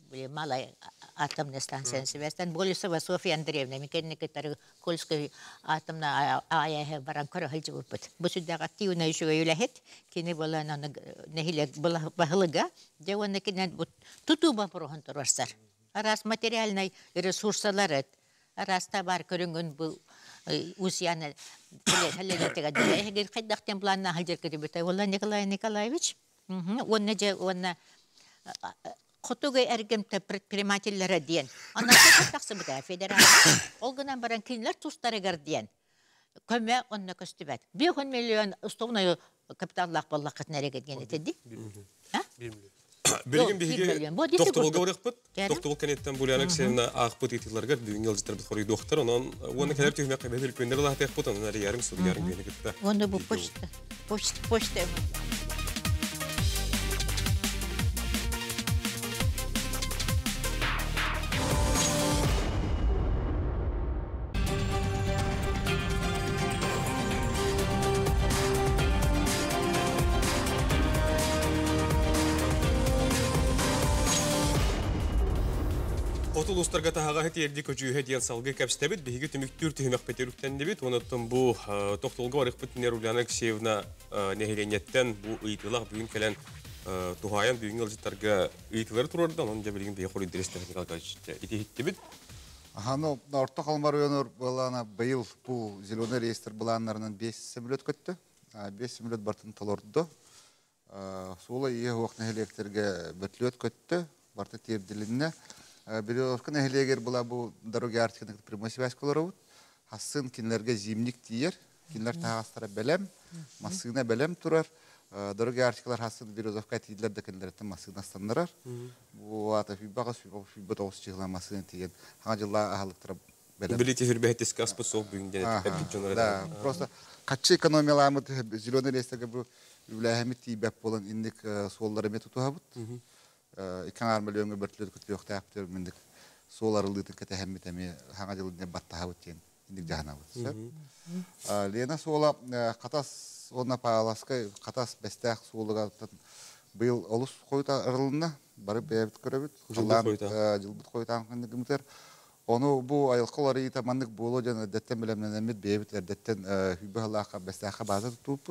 малай атомная станция себестен Болесова Софья Андреевна мекенникетер Кольской атомна аяhe баран көрөһөл жубут. Бу сүддәгә активна ишеге юләһет, кини була наны нехилек була баһылыга, җаванны кинән бу туту бапроһын торсар. Арас материальный ресурслары, арас товар көрөнгөн бу усяны хәлләгәтегә дигән кайдактан планна хәҗер китеп бит. Валла Николай Николаевич, онны же онны Хотугай әргемті предпринимательлері дейін. Анасы тақсы бұда федерал. Ол ғынан баран кейінлер тұстарығар дейін. Көме онны көстібәт. бес миллион ұстауына капиталлақ боллақ қытын әрекет гені теді? Білген бейге тоқтығылға орық бұд. Тоқтығыл кәнеттен бұлянық сәйіна ағып етілерге бүгін елжеттер бұд қорой доқтыр. Оны кәлер түйіме қайбәбел көндер лағатайық бұд. Оны әрі ярың сұлы ярың бейіне кетті. Оны бұл почта. Почта. Отыл ұстарға тағаға әттерді көжүйе дейін салғы кәпістәбіт, бейгі түміктүр түхімек пәтеріктен дебіт, оныттым бұл тоқтылғы барық бұттынер ұлянық сеуіна нәхеленеттен бұл ұйтылақ бүгін кәлін тұғайын бүгін ұлжыттарға ұйтылары тұрарды, оның жабелеген бейі қоры интерес техникалға етехетті біт. Аны орта қалмар өңір болана байыл бұл зеленый рейстер бұланларынан бес самолет көтті. бес самолет бартын талорды. Солы ие оқ нәхелектерге бүтлет көтті, барты терділінне. Березовка нәхелегер була бу дороги артикінің прямой связь колоровут. Хасын кинлерге зимник тиер, кинлер тағастара бәлем, масына бәлем турар. Дороги артикалар хасын Березовка тийлер де кинлерді масына стандарар. Бу ата фибаға фибі тоғыз чиғла масына тиген. Хаңа жылла ағалықтыра бәлем. Білете хүрбе әттескі аспы соқ бүгінден әттепәт жонар. Да, просто қатшы экономияламыд зеленый рейстерге бұл үләхәмет тейбәп болын индік соллары мету туғабыд. Икан армалыёңы бөртлөд көтөк тәптер мендик сол арылдытын кете хәммит әме хаңа жылдын баттаһабыт тен индик жаһанабыт. Лена сола катас онна паласка катас бестәк солыга быел олус койта арылына барып бәбит көрөбүт. Жылбыт койтан кындыгымтер. Оны бу айылкылары итамандык боло жана деттен белемнен эмет бәбит деттен хүбәлака бестәкка база тупут.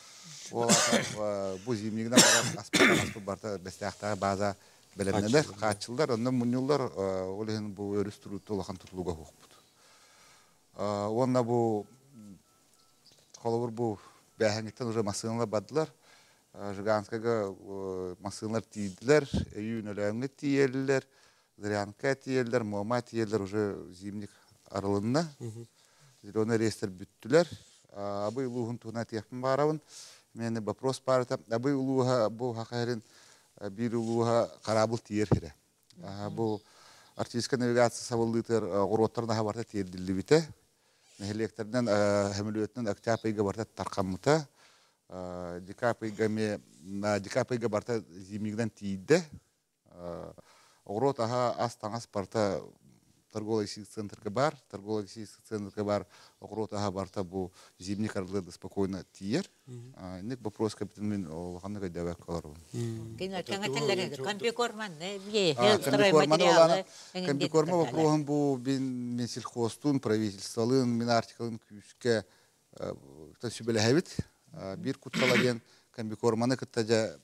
Бұл зимнигінен барам аспы барта бәстәқтағы база білімнелер, қатшылдар, ондан мұнылдар олығын бұл өріс тұру толақан тұтылуға хоқ бұд. Онна бұл қолығыр бұл бәхәңгеттен уже масығынлар бадылар. Жыганскаға масығынлар тейділер, үйін өләңгі тейелілер, зырянка тейелілер, мома тейелілер уже зимник арылынна. Зеленый рейстер бүттілер. Абы ұлығын туғына тияқпын барауын. Мен вопрос парта, абы улуха бу хакарин бир улуха карабыл тиер хире. Бу артистика навигация сабылдытыр гороттарда хабарта тиердилди бите. Нехелектерден хемилөтнен октябрьга барта таркамыта. Декабрьга ме на декабрьга барта зимнигден тиидде. Горот аха астаңас парта торговый центр бар, торговый центр бар, огород ага барта бу зимник арлыды спокойно тиер. Ник вопрос капитан мен олханга дәвә каларым. Кино тәңгәтәләре комбикорман, бие, стройматериалы. Комбикорма вопросом бу бин мен сельхозтун правительстволын мен артикалын күскә та сүбеле хәбит. Бир кутталаган комбикорманы кыттаҗа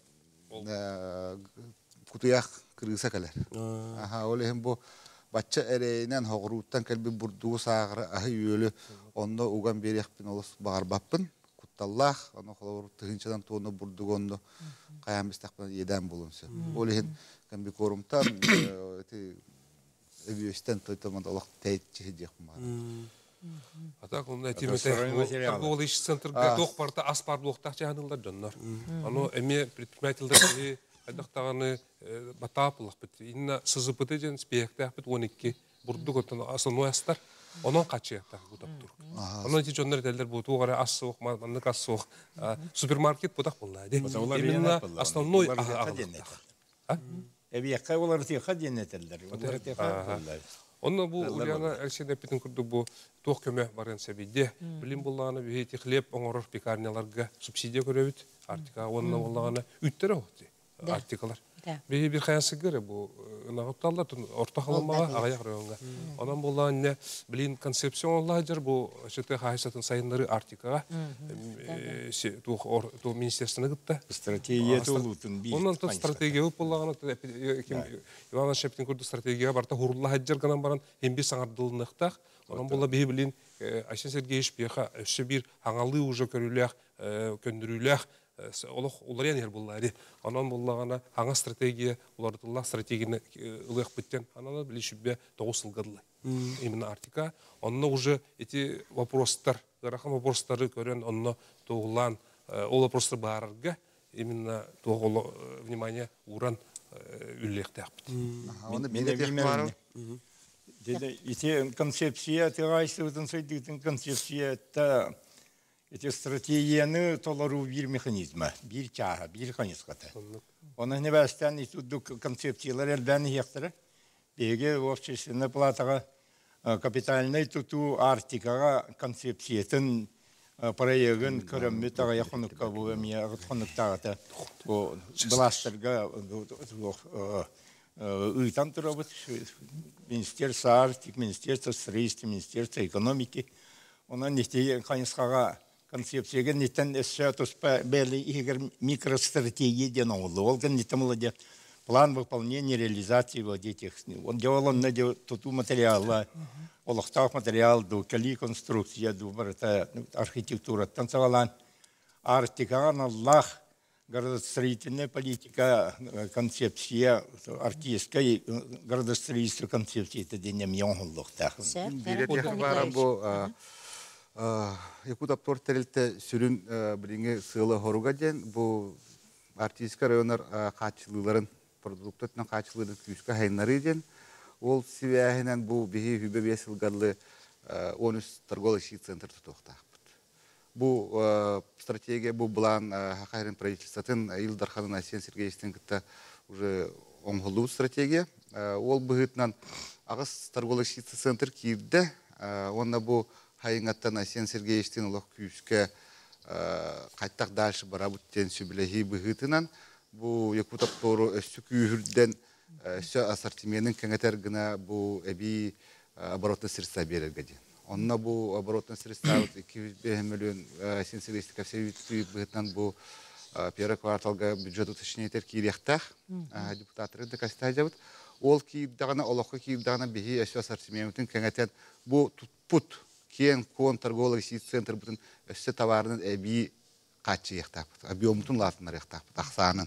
кутуяк кырыса калар. Аха, олеһем бу Бачча әрейінен хоғыруттан кәлбі бұрдуғы сағыры ағы үйелі онда уған берекпін олыс бағарбаппын. Құтталлақ, оны қолауыр тұхыншадан туыны бұрдуғы онда қаян бістақпын еден болынсы. Ол ең кәмбі көрімтан өбүйестен тойтамады олық тәйт чехе декпін бағар. Атақ, оны әтеметі торговый центрға тоқ барта аспар блоқтақ жағанылдар жаннар. Ано әме предпринимательдер Адақтағаны батапылық біт. Инна сызы біті жен спектақ біт он екі бұрдық өттен асыну астар. Онын қачияқтағы бұтап тұр. Онын те жонлар дәлдер бұты оғары ас соқ, маннық ас соқ. Супермаркет бұтақ болла. Именно основной ағылықтақ. Әбияққа олар тиқа денетелдер. Онна бұл ұлияна әлсен әпетін күрді бұл тоқ көмі барын сәбейде. Білім болағаны бейті хлеб оңырыр пекарняларға субсидия көребіт. Артика онна болағаны үттері оқты. Артикалар. Бейі бір қаясыгыры бұл нағыпталда орта қалымаға ағаяқ районға. Онан бұл не білін концепцион олайдыр бұл жеті қайсатын сайынлары Арктикаға ту министерствіні күтті. Стратегия тұлутын бейт. Онан тұт стратегия өп болағаны Иван Шептин күрді стратегия барта хұрылла хаджар ғанан баран ембе саңардылынықтақ. Онан бұл бейі білін Айсен Сергеевич бейқа өсі бір аңалы уже көріліяқ, көндіріліяқ олық олар ян ер боллары. Анан боллағана аңа стратегия, олардылла стратегияны ұлық біттен. Ананы білі шүббе тоғыз сылғадылы. Именно Арктика. Онына уже эти вопростар, ғарақан вопростары көрен, онына тоғылан, ол вопростар барырға именно тоғылы внимание уран үллеқті ақпыд. Оны мен де бары. Ите концепция, тегайсы өтін сөйдігдің концепция, эти стратегияны толару bir механизма, bir çaha, bir kanıskata. Onun ne baştan ituduk koncepsiyalar elbette yaktırı. Bege ofçesinde plataga kapitalne tutu Arktika'ga konsepsiyetın parayığın körümmü taga yakınlıkka bu emiye yakınlıkta da bu blastırga uytan turabıt Ministerstvo Arktik, Ministerstvo Stроительства, Ministerstvo Ekonomiki. Onun nihti kanıskaga концепцияға неттен әсі тұспа бәлі егер микростратегия ден олды. Олған неттен олады план выполнения реализации владетих. Он делал на туту материала, олықтақ материал, кәли конструкция, архитектура. Танцевалан Арктикаға Аллах городостроительная политика, концепция, артистская городостроительство концепция, это денем яңғылықтақ. Биретех барам бұл Якут аптор терилте сүрүн билинге сыйлы хоруга ден бу артистка районар качылыларын продуктатын качылыларын күскө хайнары ден ол сибяхинен бу бихи хүбе бесилгарлы он үч торговый центр тутуктакпыт. Бу стратегия бу план хакайрын правительствотын Илдарханын Айсен Сергеевичтин кытта уже оңголуу стратегия. Ол быгытнан агыс торговый центр кирде, онна бу Хайыңаттан Айсен Сергеевичтен олық күйіске қайттақ дальше барабыттен сөбілігі бұғытынан бұл Якут аптору өсі күйірден өсі ассортименің кәңетер гіна бұл әбей оборотны средства берергеді. Онына бұл оборотны средства екі жүз бес миллион Айсен Сергеевичті кәпсеві бұғытынан бұл первый кварталға бюджет уточнейтер кейректақ депутаторы да кәсті ажабыд. Ол кейдағына, олыққа кейдағына бейі өсі ассортименің кәңетер бұл тұт Кен кон торговый центр бутын өсі товарының әбей қатшы ектапыд, объемытын латынар ектапыд, ақсанын.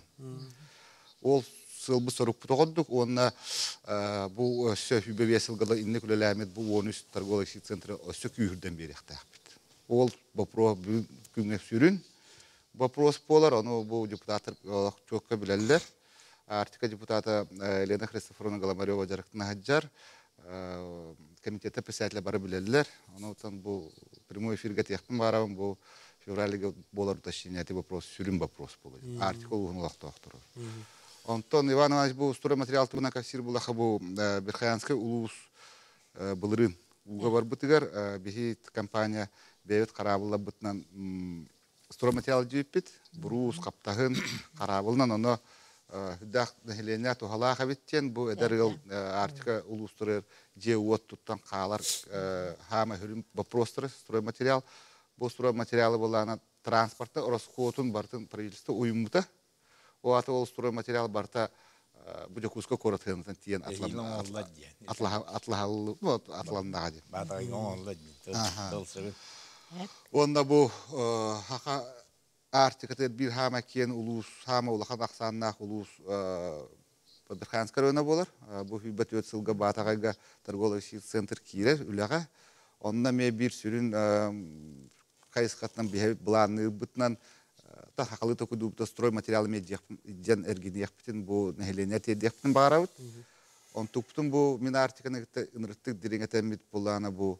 Ол сылбы сұрық бұты қоддық, онына бұл өсі хүбе бесілгілі инне күлі әмет бұл он үч торговый центр өсі күйірден бері ектапыд. Ол вопрос күнге сүрін, вопрос болар, оны бұл депутатыр чөкке білелер. Арктика депутаты Елена Христофоровна Голомарева жарықтына хаджар, комитета писателя бары билелер. Онотан бу прямой эфирге тияктын барабын бу февральге болар уточнение эти вопрос сүрүн вопрос болот. Артикул угулакта актыры. Онтон Иван Иванович бу стройматериал турына кассир булаха бу Берхаянская улус былырын уга бар бутыгар бихи компания бевет карабылла бутнан стройматериал жүйппит брус каптагын карабылнан оны Дах нахиленя тухала хабиттен бу эдерил Арктика улустурер же вот туттан калар хама хүрүм вопростары стройматериал бу стройматериалы булана транспортта Роскотун бартын правительство уюмута о аты ол стройматериал барта Будякуска коротхентен тиен атлан атла атлахал вот атландагы бадай онлади онда бу хака Арктика бир хама кен улус хама улахан аксаннах улус Подберханская района болар. Бу хүбәт өтсілгі батағайға торговый центр кире үләға. Онна ме бир сүрін қайысқатынан бейбіт бұланы бұтынан та хақалы токудубта строй материалы ме ден әргені яқпытын бу нәхелене теді яқпытын бағарауыт. Он тұқтын бу мен Арктиканы ұнырыттық диреңетен бит бұланы бу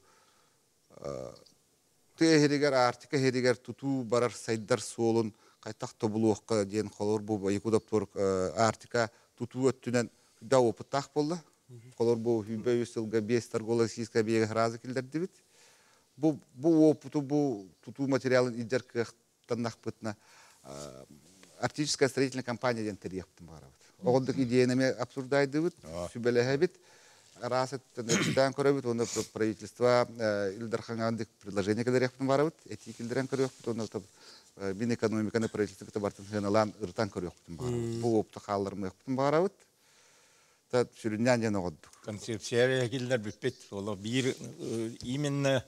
Херигер Арктика херигер туту барар сайдар солун кайтак тобулуокка ден колор бу Якудап торг Арктика туту өттүнөн да опыттак болду. Колор бу хүбөйсүлгө бес торговый сиска беге разы келдерди бит. Бу бу опыту бу туту материалын идерке таннак бытна Арктическая строительная компания ден терияптын барабыт. Оғылдық идеяныме абсурдайды бұд, сүбелеге бит. Расеттен өттен көрөбіт, оны правительство илдархаңандық предложение кедер яқтын бары бұд, этик илдерен көрі яқтын, оны бин экономиканы правительство кіті бартын сыйналан ұртан көрі яқтын бары бұд. Бұл опты қалырмы яқтын бары бұд. Сүріннен жен оғыддық. Концепция келдер бүппет, олар бір именно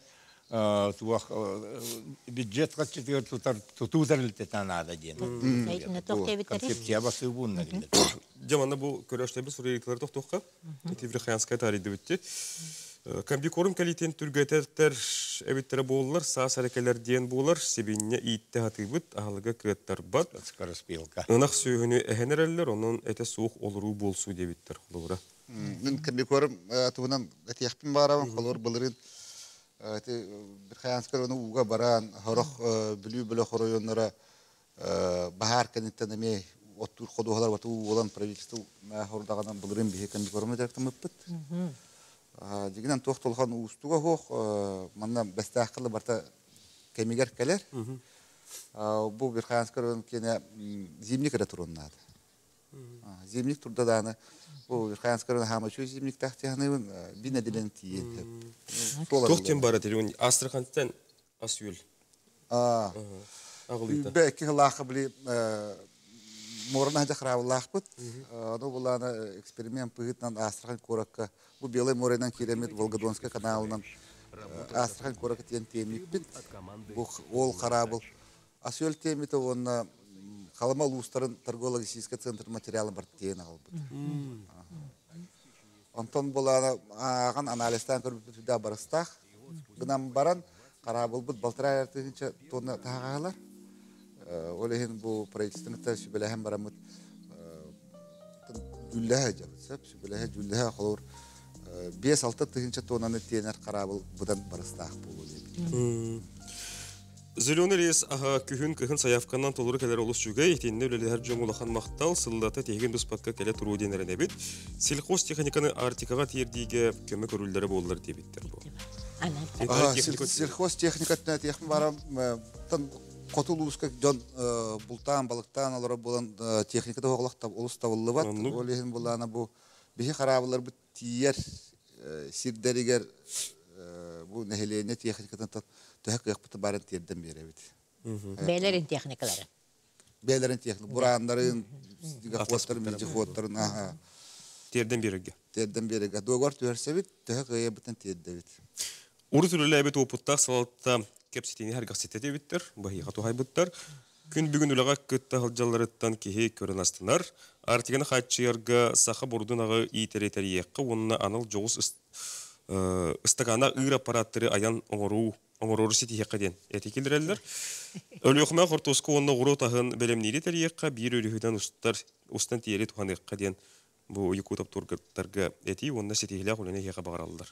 бюджет қатшытығыр тұтудар үлтетен ада ден. Концепция басы бұнна келдер. Жаманда бұл көрәштәбі сұрайықлар тоқтуққа, кетеврі қаянскай тариды бүтті. Комбикорум кәлейтен түргәтәттер әбеттері болылар, саас әрекелерден болылар, себеніне ийтті хаты бұд, ағылығы күйеттер бат. Үнақ сөйіні әхенер әлілер, оның әті суық олыру болсу дебеттер қолуыра. Мен комбикорум туынан әті яқпен барауын, қолуыр бұлырын bir xayanskar onu uga baran horoq bilü bilü xoroyonlara bahar kanittaname otur xodolar watu olan правительство ma hordagadan bulurun bihe kombikorum ederektim öpüt. Diginan toxtolgan ustuga hoq manna bestaqlı barta kemiger keler. Bu bir xayanskar onun kene zimnik returunnadı. Zimnik turda dana bu xayanskar hama şu zimnik tahtiyany bine dilen tiyen. Toxtен бара телефон Астраханьтан Асюл. А. Агылыта. Бәки лахы били морна жахрау лахпыт. Ну буланы эксперимент пыгытнан Астрахань коракка. Бу Белый моренан керемет Волгодонская каналынан Астрахань коракка тен темик бит. Бу ол харабыл. Асюл темите онна Халама Лустарын торгово-логистический центр материалы бар тен албыт. Антон буланы аған анализтан көрүп да барыстак. Гынан баран карабыл бут балтыра ертеңче тонна тагайлар. Олеген бу правительствода сүбеләһәм барамыт. Жүлләһә жабып, сүбеләһә жүлләһә холор беш алты тыгынча тоннаны тенер карабыл будан барыстак болу. Зеленый лес аға күхін күхін саяфқаннан толыры кәлер олыс жүгей, етеніне өлелер жоң олақан мақтал, сылдаты теген бұспаққа кәле тұру денерін әбет, сельхоз техниканы артикаға тиердейге көмі көрілдері болылар дебеттер бұл. Сельхоз техникатына текін барам, қотыл ұлысқа жон бұлтан, балықтан алыра болан техникада оғылақтап олыс табылы бат. Олеген боланы бұл бейі қарабылар бұл тиер сирдерігер бұл нәхелене техникатын төхәк яқпыты барын терден беребет. Бәйлерін техникалары. Бәйлерін техникалары. Бурандарын, қоттарын, менжі қоттарын. Терден береге. Терден береге. Доғар түрсебет, төхәк яқпытын тердебет. Уры түрілі әбет опыттақ салатта кепсетені әргі сететі беттір, бағиға туғай бұттар. Күн бүгін үліға күтті ғалжаларыттан кеге көрін астынар. Артиганы қайтшыярға сақы бұрдың ағы иетер-етер еққа, онына аныл жоғыз ыстағана ұйыр аппараттыры аян оңыру оңыру сети еққаден әті келдірәлілер. Өлі оқымай қортосқы онына ғұру тағын бәлемнері тәр еққа бір өрігіден ұстан тиері туған еққаден бұл үйкі таптырғыттарға әті, онына сети елі қолыне еққа бағаралылар.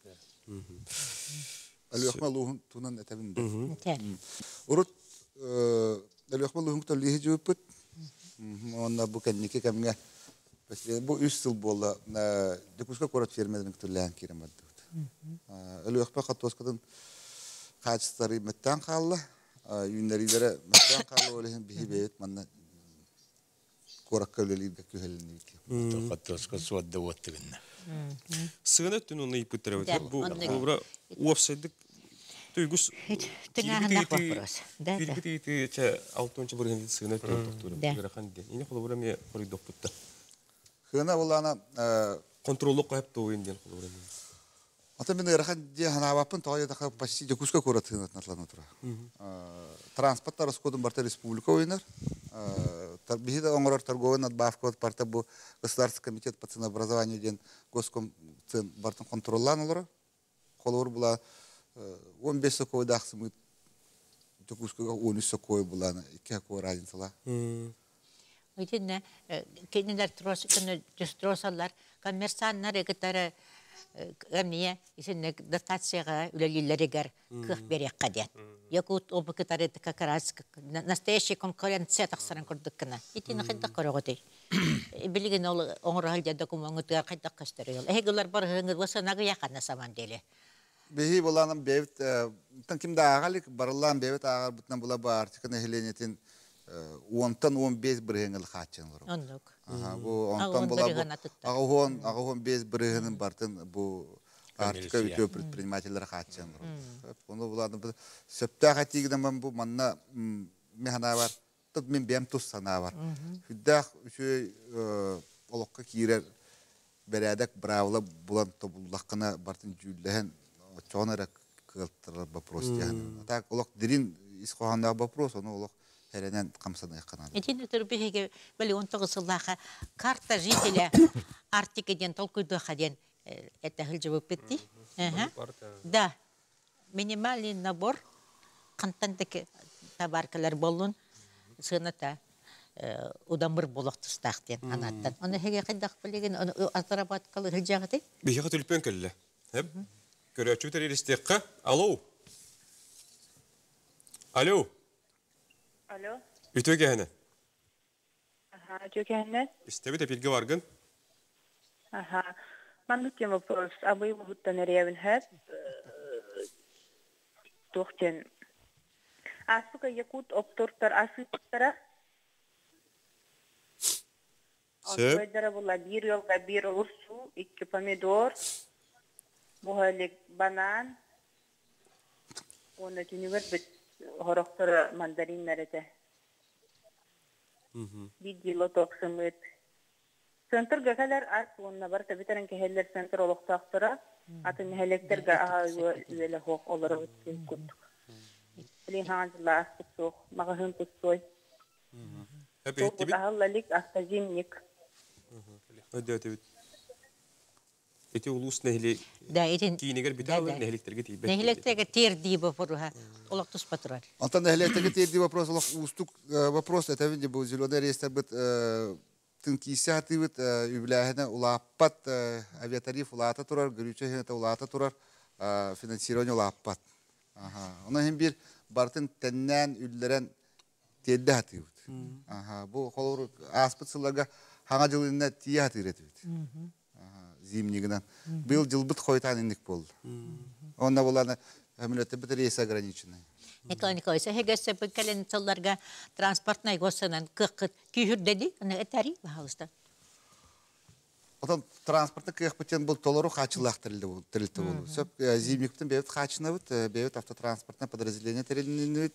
Өлі оқымай лұғын туынан әтәбінде. Ұрыт, өлі оқымай лұғын күтәлі ехе жөпіт. Онына бұл кәннеке кәмге бұл үш сыл болы. Декушқа қорат фермердің күтіліғін керем адды. Өлі оқымай қаттоскадан Kaçları metten kallı, yünleriyle metten kallı olehen bihibet manna korak kavleliği köhelini bitiyor. Kattoska suadda ottugunda. Sığınet dün onu ipüttüre öter. Bu kolubra uapsaydık tuygus. Tınağındak vaproz. Birgit iti çe altonca burgen sığınet dün doktoru. Birakan den. Yine kolubra me korik dokputta. Hına olana kontrollü koyup da oyun den kolubra. Ата мен ырахан же ханабапын тоя да почти жекуска коратын натлана тура. Транспорт расходун барта республика ойнар. Тарбихи да оңорор торговый надбавка парта бу государственный комитет по ценообразованию ден госком цен бартын контролланулар. Колор була он беш сокой дахсымы жекускага он үч сокой буланы iki сокой разницала. Өйден кенелер трос көне жестросалар коммерсаннар эгетары Әмне, исенне дотацияға үлелілерігер күх берек қадет. Якут обыкытары как раз настоящая конкуренция тақсырын көрдік кіна. Етені қайдақ көріғыды. Білген ол оңыр халде документыға қайдақ көстері. Әйгілер бар ғыңыз осынағы яқаны саман делі. Бейі боланым бейбіт, кімді ағалық барылан бейбіт ағар бұтынан бұла бар, артықын әхеленетін онтан он бес биргенил хачынлар. Оннук. Ага, бу А онтан он була бирген атытта. агон агон бес биргенин бартын бу артика Коммерция. үтө предпринимательлер хачынлар. Оны буланы сөптө хатигден мен бу манна механа бар. Тут мен бем тус сана бар. Хүддах үчө олокка кирер берәдәк бравла булан тобуллакына бартын жүлләһен чонарак кылтырар вопрос тягын. Так олок дирин исхоһанда вопрос, оны олок херенен камсаны канады. Этин төрбеге бели он тогуз сыллаха карта жителя Арктикаден толкуйду хаден это хылжыбып битти. Ага. Да. Минимальный набор контенттеки табаркалар болун сыната удамыр болохтустактен анаттан. Аны хеге кайдак билеген атарабаткалы хылжагыты. Бихе төлпен келле. Хеп. Көрөчү терилистекка. Алло. Алло. Алло. Ütö gähne. Ага, Джокенне. İstebe de bilgi vargın. Ага. Man nyt jo вопрос. А вы вот на ревен хэт. Тухтен. А сука якут оптортар асыптара. Söp. Oylara bulla bir yolga bir ursu, iki pomidor, buhalik banan, onu tünüver bit horoktora mandarinler ete. Bir dilo toksumut. Sentr kadar as onunla var tabi taran keheller sentr oluktaktora, atın helekter ga aha üvele hok olara ötkin kutuk. Bilin hanzıla asıp soğuk, mağahın tutsoy. Hep Soğuk etti bit. ahallalik asta zimnik. Hadi hadi bit. Eti ulus nehli Да, этин kiyiniger bitağı nehlikterge tiybe. нехилектеге тер диби поруха олоктус патрар. Антон электеге тедди вопрос олох устук вопрос это винде бу зеленый рейстер бит тынкисе бит үбләһенә улаппат авиатариф улата турар, гөрүче хәтта улата турар, финансирование улаппат. Ага. Аны һәм бир бартын тәннән үлләрен тедди хатыбыт. Ага, бу холор аспытсыларга хаңа жылында тия хатырет бит. Зимнигинен. Был жылбыт хойтан индик болду. Онда буланы әмилетте бит рейс ограниченный. Николай Николаевич, хегесе бекелен тылларга транспортный госынан кыкыт күйүр деди, аны этари баалыста. Потом транспортны кыйык битен бул толору хачылак тирилди бул, тирилди бул. Сөп зимниктен бевет хачына бит, бевет автотранспортный подразделение тирилди.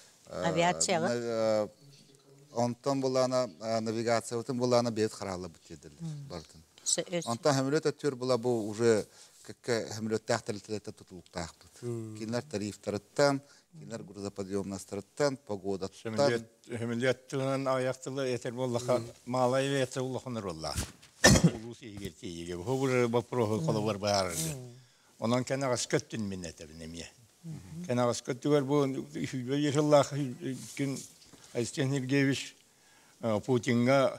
Авиацияга. Онтон буланы навигация бутын буланы бевет харалы бит дедилди. Бартын. Онтон хамилет өтөр була бу уже как хамилет тахтылтылета тутулуктак бит. Кинлер тарифтарыттан, кинлер грузоподъемностарыттан, погодаттан. Хемилеттен аяктылы этер боллаха малай вете улахыныр болла. Улус игерти иге. Хобур вопрос коловар бар. Онан канагас көттүн миннете бинеме. Канагас көттүгөр бу йырлах күн Айстен Сергеевич Путинга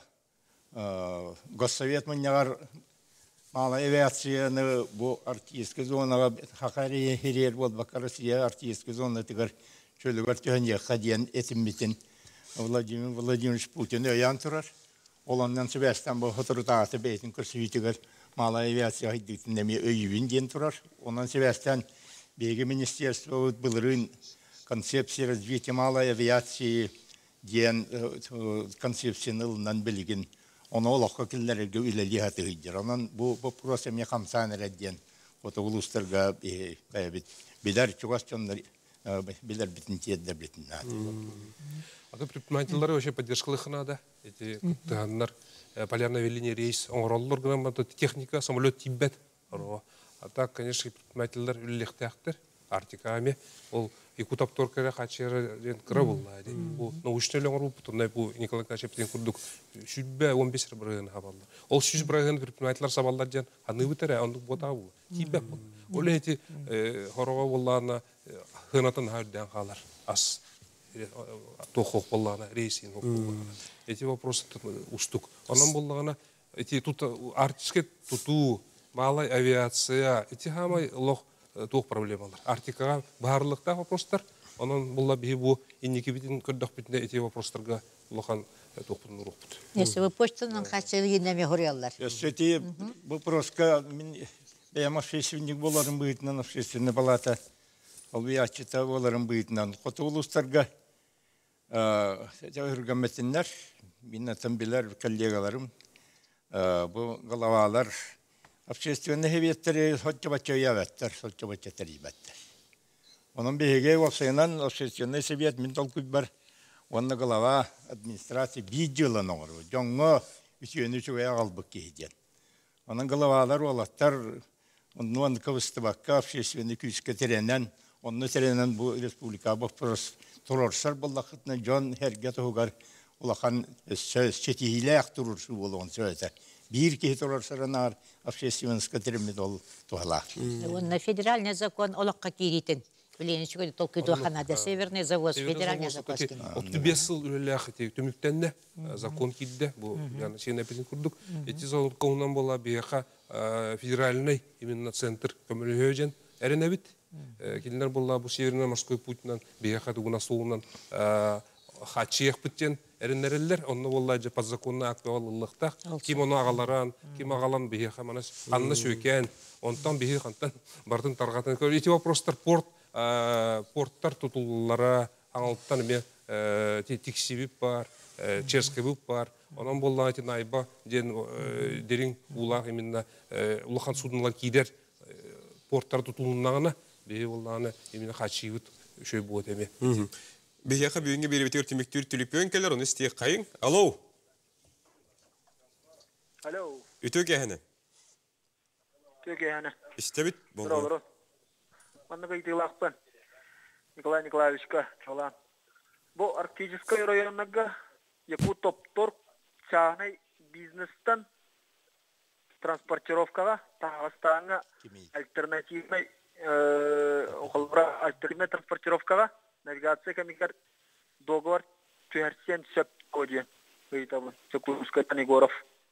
Госсовет маньягар мала авиацияны бу артистка зонага Хакария херер бол Бакарасия артистка зона тигер чөлөгөр төнья хадиен этиммитин Владимир Владимирович Путин ян турар. Оланнан Себастьян бу фототаты бейтин көрсөйтүгөр мала авиация хайдытын неме өйүн ден турар. Онан Себастьян беги министерство былырын концепция развития малой авиации ден концепциянылынан билген оны олаққа келлерге үйлелі хатыгыдыр. Онан бу вопрос эме камсан эреден ото улустарга билер чугастондар билер битин тиедде битин. Аты предпринимательлар вообще поддержкалык надо. Эти тыганнар полярная авиалиния рейс оңроллар гынан техника самолет тибет. А так, конечно, предпринимательлар үллехтәктер. Артиками ол Якутаптор кere хачера ден крабулла ди. Бу научный лоңру бутундай бу Николай Качептен курдук шүббе он беш брагын хабалла. Ол шүз брагын предпринимательлар сабаллар ден аны битере аны ботабу. Тибе бу. Ол эти хорого булларына хынатын хаддан халар. Ас тохок булларына рейсин хокулларына. Эти вопросы устук. Анан буллагына эти тут артиске туту малай авиация эти хамай лох тух проблемалар. Артикага барлыкта вопростар, онон булла бии бу инники битин көрдөх битне эти вопростарга лохан тухпун урупут. Если вы почтанын качылыгы неме хорялар. Эти вопроска мен я машинник боларын быйтынан общественная палата албиячита боларын быйтынан хотулустарга Hürgümetinden, minnetim bilir kollegalarım, bu galavalar, общественные heviyetleri hoca bakıya vetler, hoca bakıya teribetler. Onun bir hege olsayından общественные heviyet min tolkuy var, onun galava administrasiya bir yılın olur. Jonga üçüncü çoğaya aldık gidecek. Onun galavalar olatlar, onun kavuştu bakka общественные küçük terenen, onun terenen bu respublika bu Tororlar bullakıtına John Herget Hogar ulakan söz çetiyle yakturur şu bolon sözler. Bir ki tororlarına общественный terimi dol tohla. Он федеральный закон олакка киритин. Билени чугы толкуйду Канада северный завоз федеральный закон. Отты бес жыл үлелях төмүктенне закон кидде. Бу яны сен эпизин курдук. Эти законнан бола бияка федеральный именно центр көмөлөжен эренебит. Келдер болла бу северный морской путьнан бияка тугуна соонан хачиях биттен эренерелер. Онны болла же по законна актуаллыкта ким оны агаларан, ким агалан бияка манас анны сөйкен. Онтан бии кантан бардын таргатын. Эти вопростар порт порттар тутуллара аңылттан эме тиксибип бар, черскебип бар. Онан болла айтын айба ден дерин улак именно улахан судынлар кидер порттар тутулуннагына бии болланы именно хачибит шөй бот эме. Бияка бүгүнгө беребет өртүмөктөр түлүпөн келер, оны истей кайын. Алло. Алло. Үтөкө хана. Төкө хана. Истебит болду. Манна гайдылакпан. Николай Николаевичка чолан. Бу Арктический районнага яку топтор чаанай бизнестен транспортировкага Тагыстанга альтернативный околбра альтернативный транспортировкага навигация комикар договор тюрсен сөп коди. Бейтабы. Чекушка Танегоров.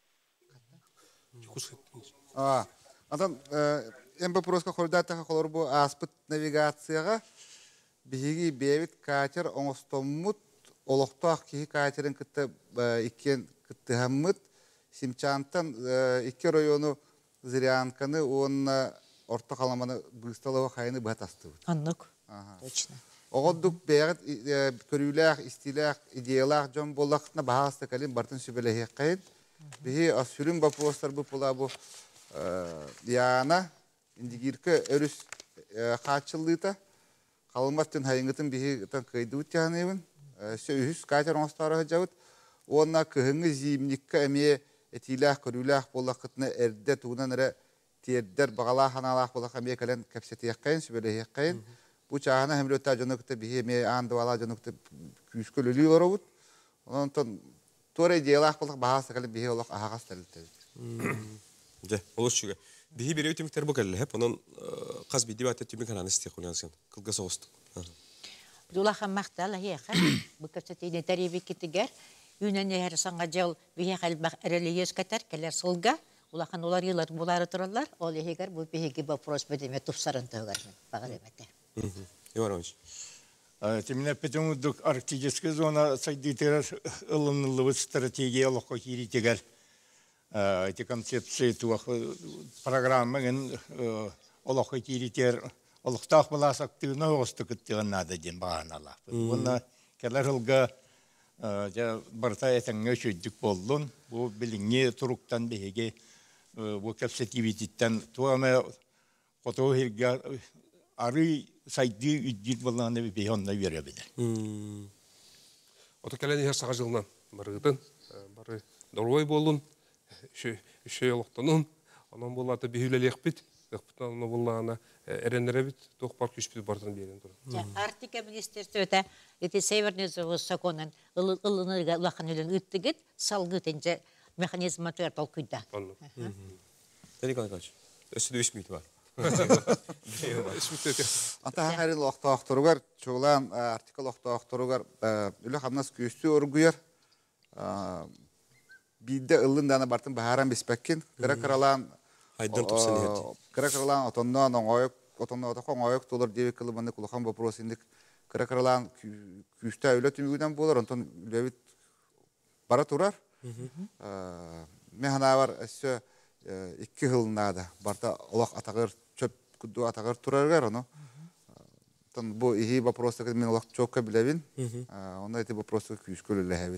А, атан эм вопроска хордатага холорбу аспыт навигацияга биги бевит катер оңостоммут олохтоак ки катерин кытта иккен кыттыхаммыт Симчантан икки району Зырянканы он орто каламаны бысталова хайны батастыбыт. Аннык. Точно. Оғоддук бәғыт көрүләк, истиләк, идеялак жон боллақытына бағасты кәлін бартын сөбелі хеққайын. Бихи асүрін бапуостар бұл бұла бұл яна, индигиркі өріс қачылдыйта, қалыматтың хайыңғытын бихи қайды өт яғынайбын. Сөйіс катер оңыстары жауыт. Онна көхіңі зимниккі әме этиләк, көрүләк боллақытына әрді туғынан әрі тердер бағала ханалақ боллақ әме кәлін кәпсеті еққайын, сөбелі еққайын. Bu çağına hem lütfen canıkta bir heme andı valla canıkta küskül ölüyor oğut. Ondan sonra diyelah bulak bahasa kalın bir olak ağas terlitte. De, olur şuga. Bir bir ötüm terbo kalle hep onun kaz bir dibat ettiğimi kanan istiyor yansın. Kılga soğustu. Dula hamakta la hiya. Bu kaseti taribi kitiger. Yunan her sanga jal bir hal bak ereliyes katar keler sılga. Ulakan olar yıllar buları turarlar. Ol heger bu bir bu prospedime tufsarın tağar. Bağırmete. Иванович. Темне петундук арктическая зона сайдитер ылынлы стратегиялык киритегер. Эти концепции тух программаген олох киритер олохтах баласак тыны остыкыттыгын надо ден баганалар. Буна келер ылга я барта этеңе чөйдүк болдун. Бу билиңе туруктан беге бу капсетивититтен туаме фото хирга ары сайды үддит болғанда бейонна беребеді. Ота кәләне her саға жылынан барыдын, бары дорой болын, үші елықтанын, онан болаты бейілелек бит, ұқпытан оны болағына әренері бит, тоқпар күш бит бартын берен тұры. Арктика министерстві өті, еті северный завоз законын ұлыныға ұлақан өлін үттігіт, салғытынca механизм атуар тол күйді. Анны. Николай Николаевич, өсіді өшмейді бар. Ата хәрин лохтоохторугар чугулан артикл лохтоохторугар үле хамнас күстү оргуяр бидде ылын дана бартын бахаран беспеккен кыра кыралан Айдан тупсан ехет. кыра кыралан отоннон оңойок отоннон отохон оңойок толор дебек кылыманы кулахан вопрос индик кыра кыралан күстү үле түмүгүнөн болор онтон үлебит бара турар механа бар эссе икки хылнада барта олох атагыр чөп күдү атагыр тураргар ону Оттан бу ихи вопросы мен олақ чокка билебин. Онда эти вопросы күйіскөлі ләхәбет.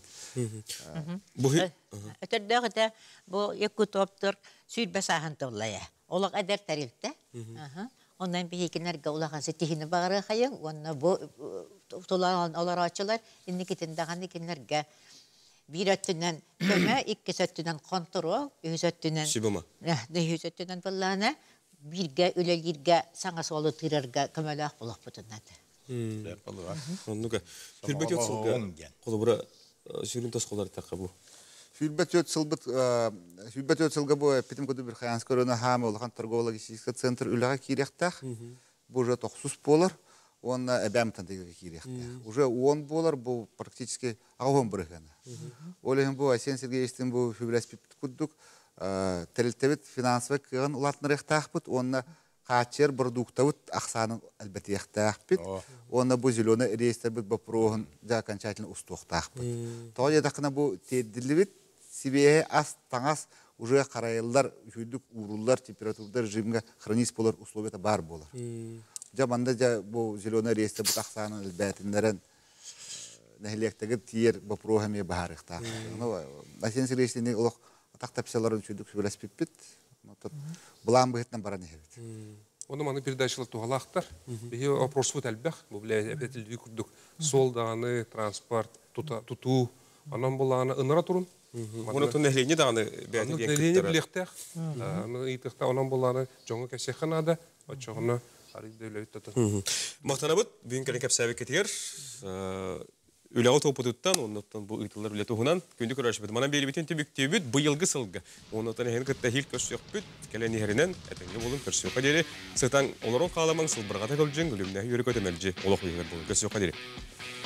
Өтөрдөг өтө бу екі топтор сүйрбе сахан толлая. Олақ әдер тарифте. Ondan bir hekimlerge ulağan setihini bağırı hayın, onunla bu tutulan olaraçılar, inni kitindağın hekimlerge bir öttünden köme, iki öttünden kontrol, üç öttünden Şibama. Ne üç öttünden ballağına, birge, ülelirge, sana solu tırırge, kömelağ bulaq butunladı. Onu ka. Türbet yok sılga. Kolu bura sürün tas kolları takka bu. Фюльбет йот сылбыт, фюльбет йот сылга бу питим коду бир хаянс көрөна хама улахан торговологический центр үлага кирехтах. Бу уже тохсус болар, он эбамтан деге кирехтах. Уже он болар, бу практически агон биргана. Олеген бу Асен Сергеевичтин бу фюльбет пипт куддук, телтебет финансовый кыган улатнырехтах бут, онна качер продуктовут ахсанын албетехтах бит. Онна бу зеленый рейстер бит бу проген да окончательно устохтах бит. Тоя дакна бу тедилбит себе ас таңас уже карайлар хүдүк уруллар температурда режимге хранить болар условия бар болар. Жаманда жа бу зеленый рейстер бит ахсанын албетиндерен нехлектеге тиер бу программе барыхта. Ну Асен Сергеевичтин улук тактапсаларын хүдүк велосипед Булам быһыттан баран ehebit. Onu mani передачалар тугалактар. Беги вопрос вот әлбәх. Бу белә әпетилди күрдүк. Сол даны транспорт туту анан буланы ыныра турун. Оны тон нәһлене даны бәйти диктор. Нәһлене билектәх. Аны итекта анан буланы жоңга кәсеханада очогына арыйдылы тотон. Мактанабыт бүген кәлен кәпсәбек кетер. Үләгә топытыттан, оннан бу итылар үлә тугынан көндү көрәшбет. Мана бели битен төбүктөбүт быйылгы сылгы. Оннан һән кытта хил көсөк бүт, кәлән иһеренен әтеңге булын көрсөк кадере. Сытан олорон каламаң сылбырга та көлҗен гүлемнә йөрәк өтәмәлҗе. Олох йөрәк булын көсөк кадере.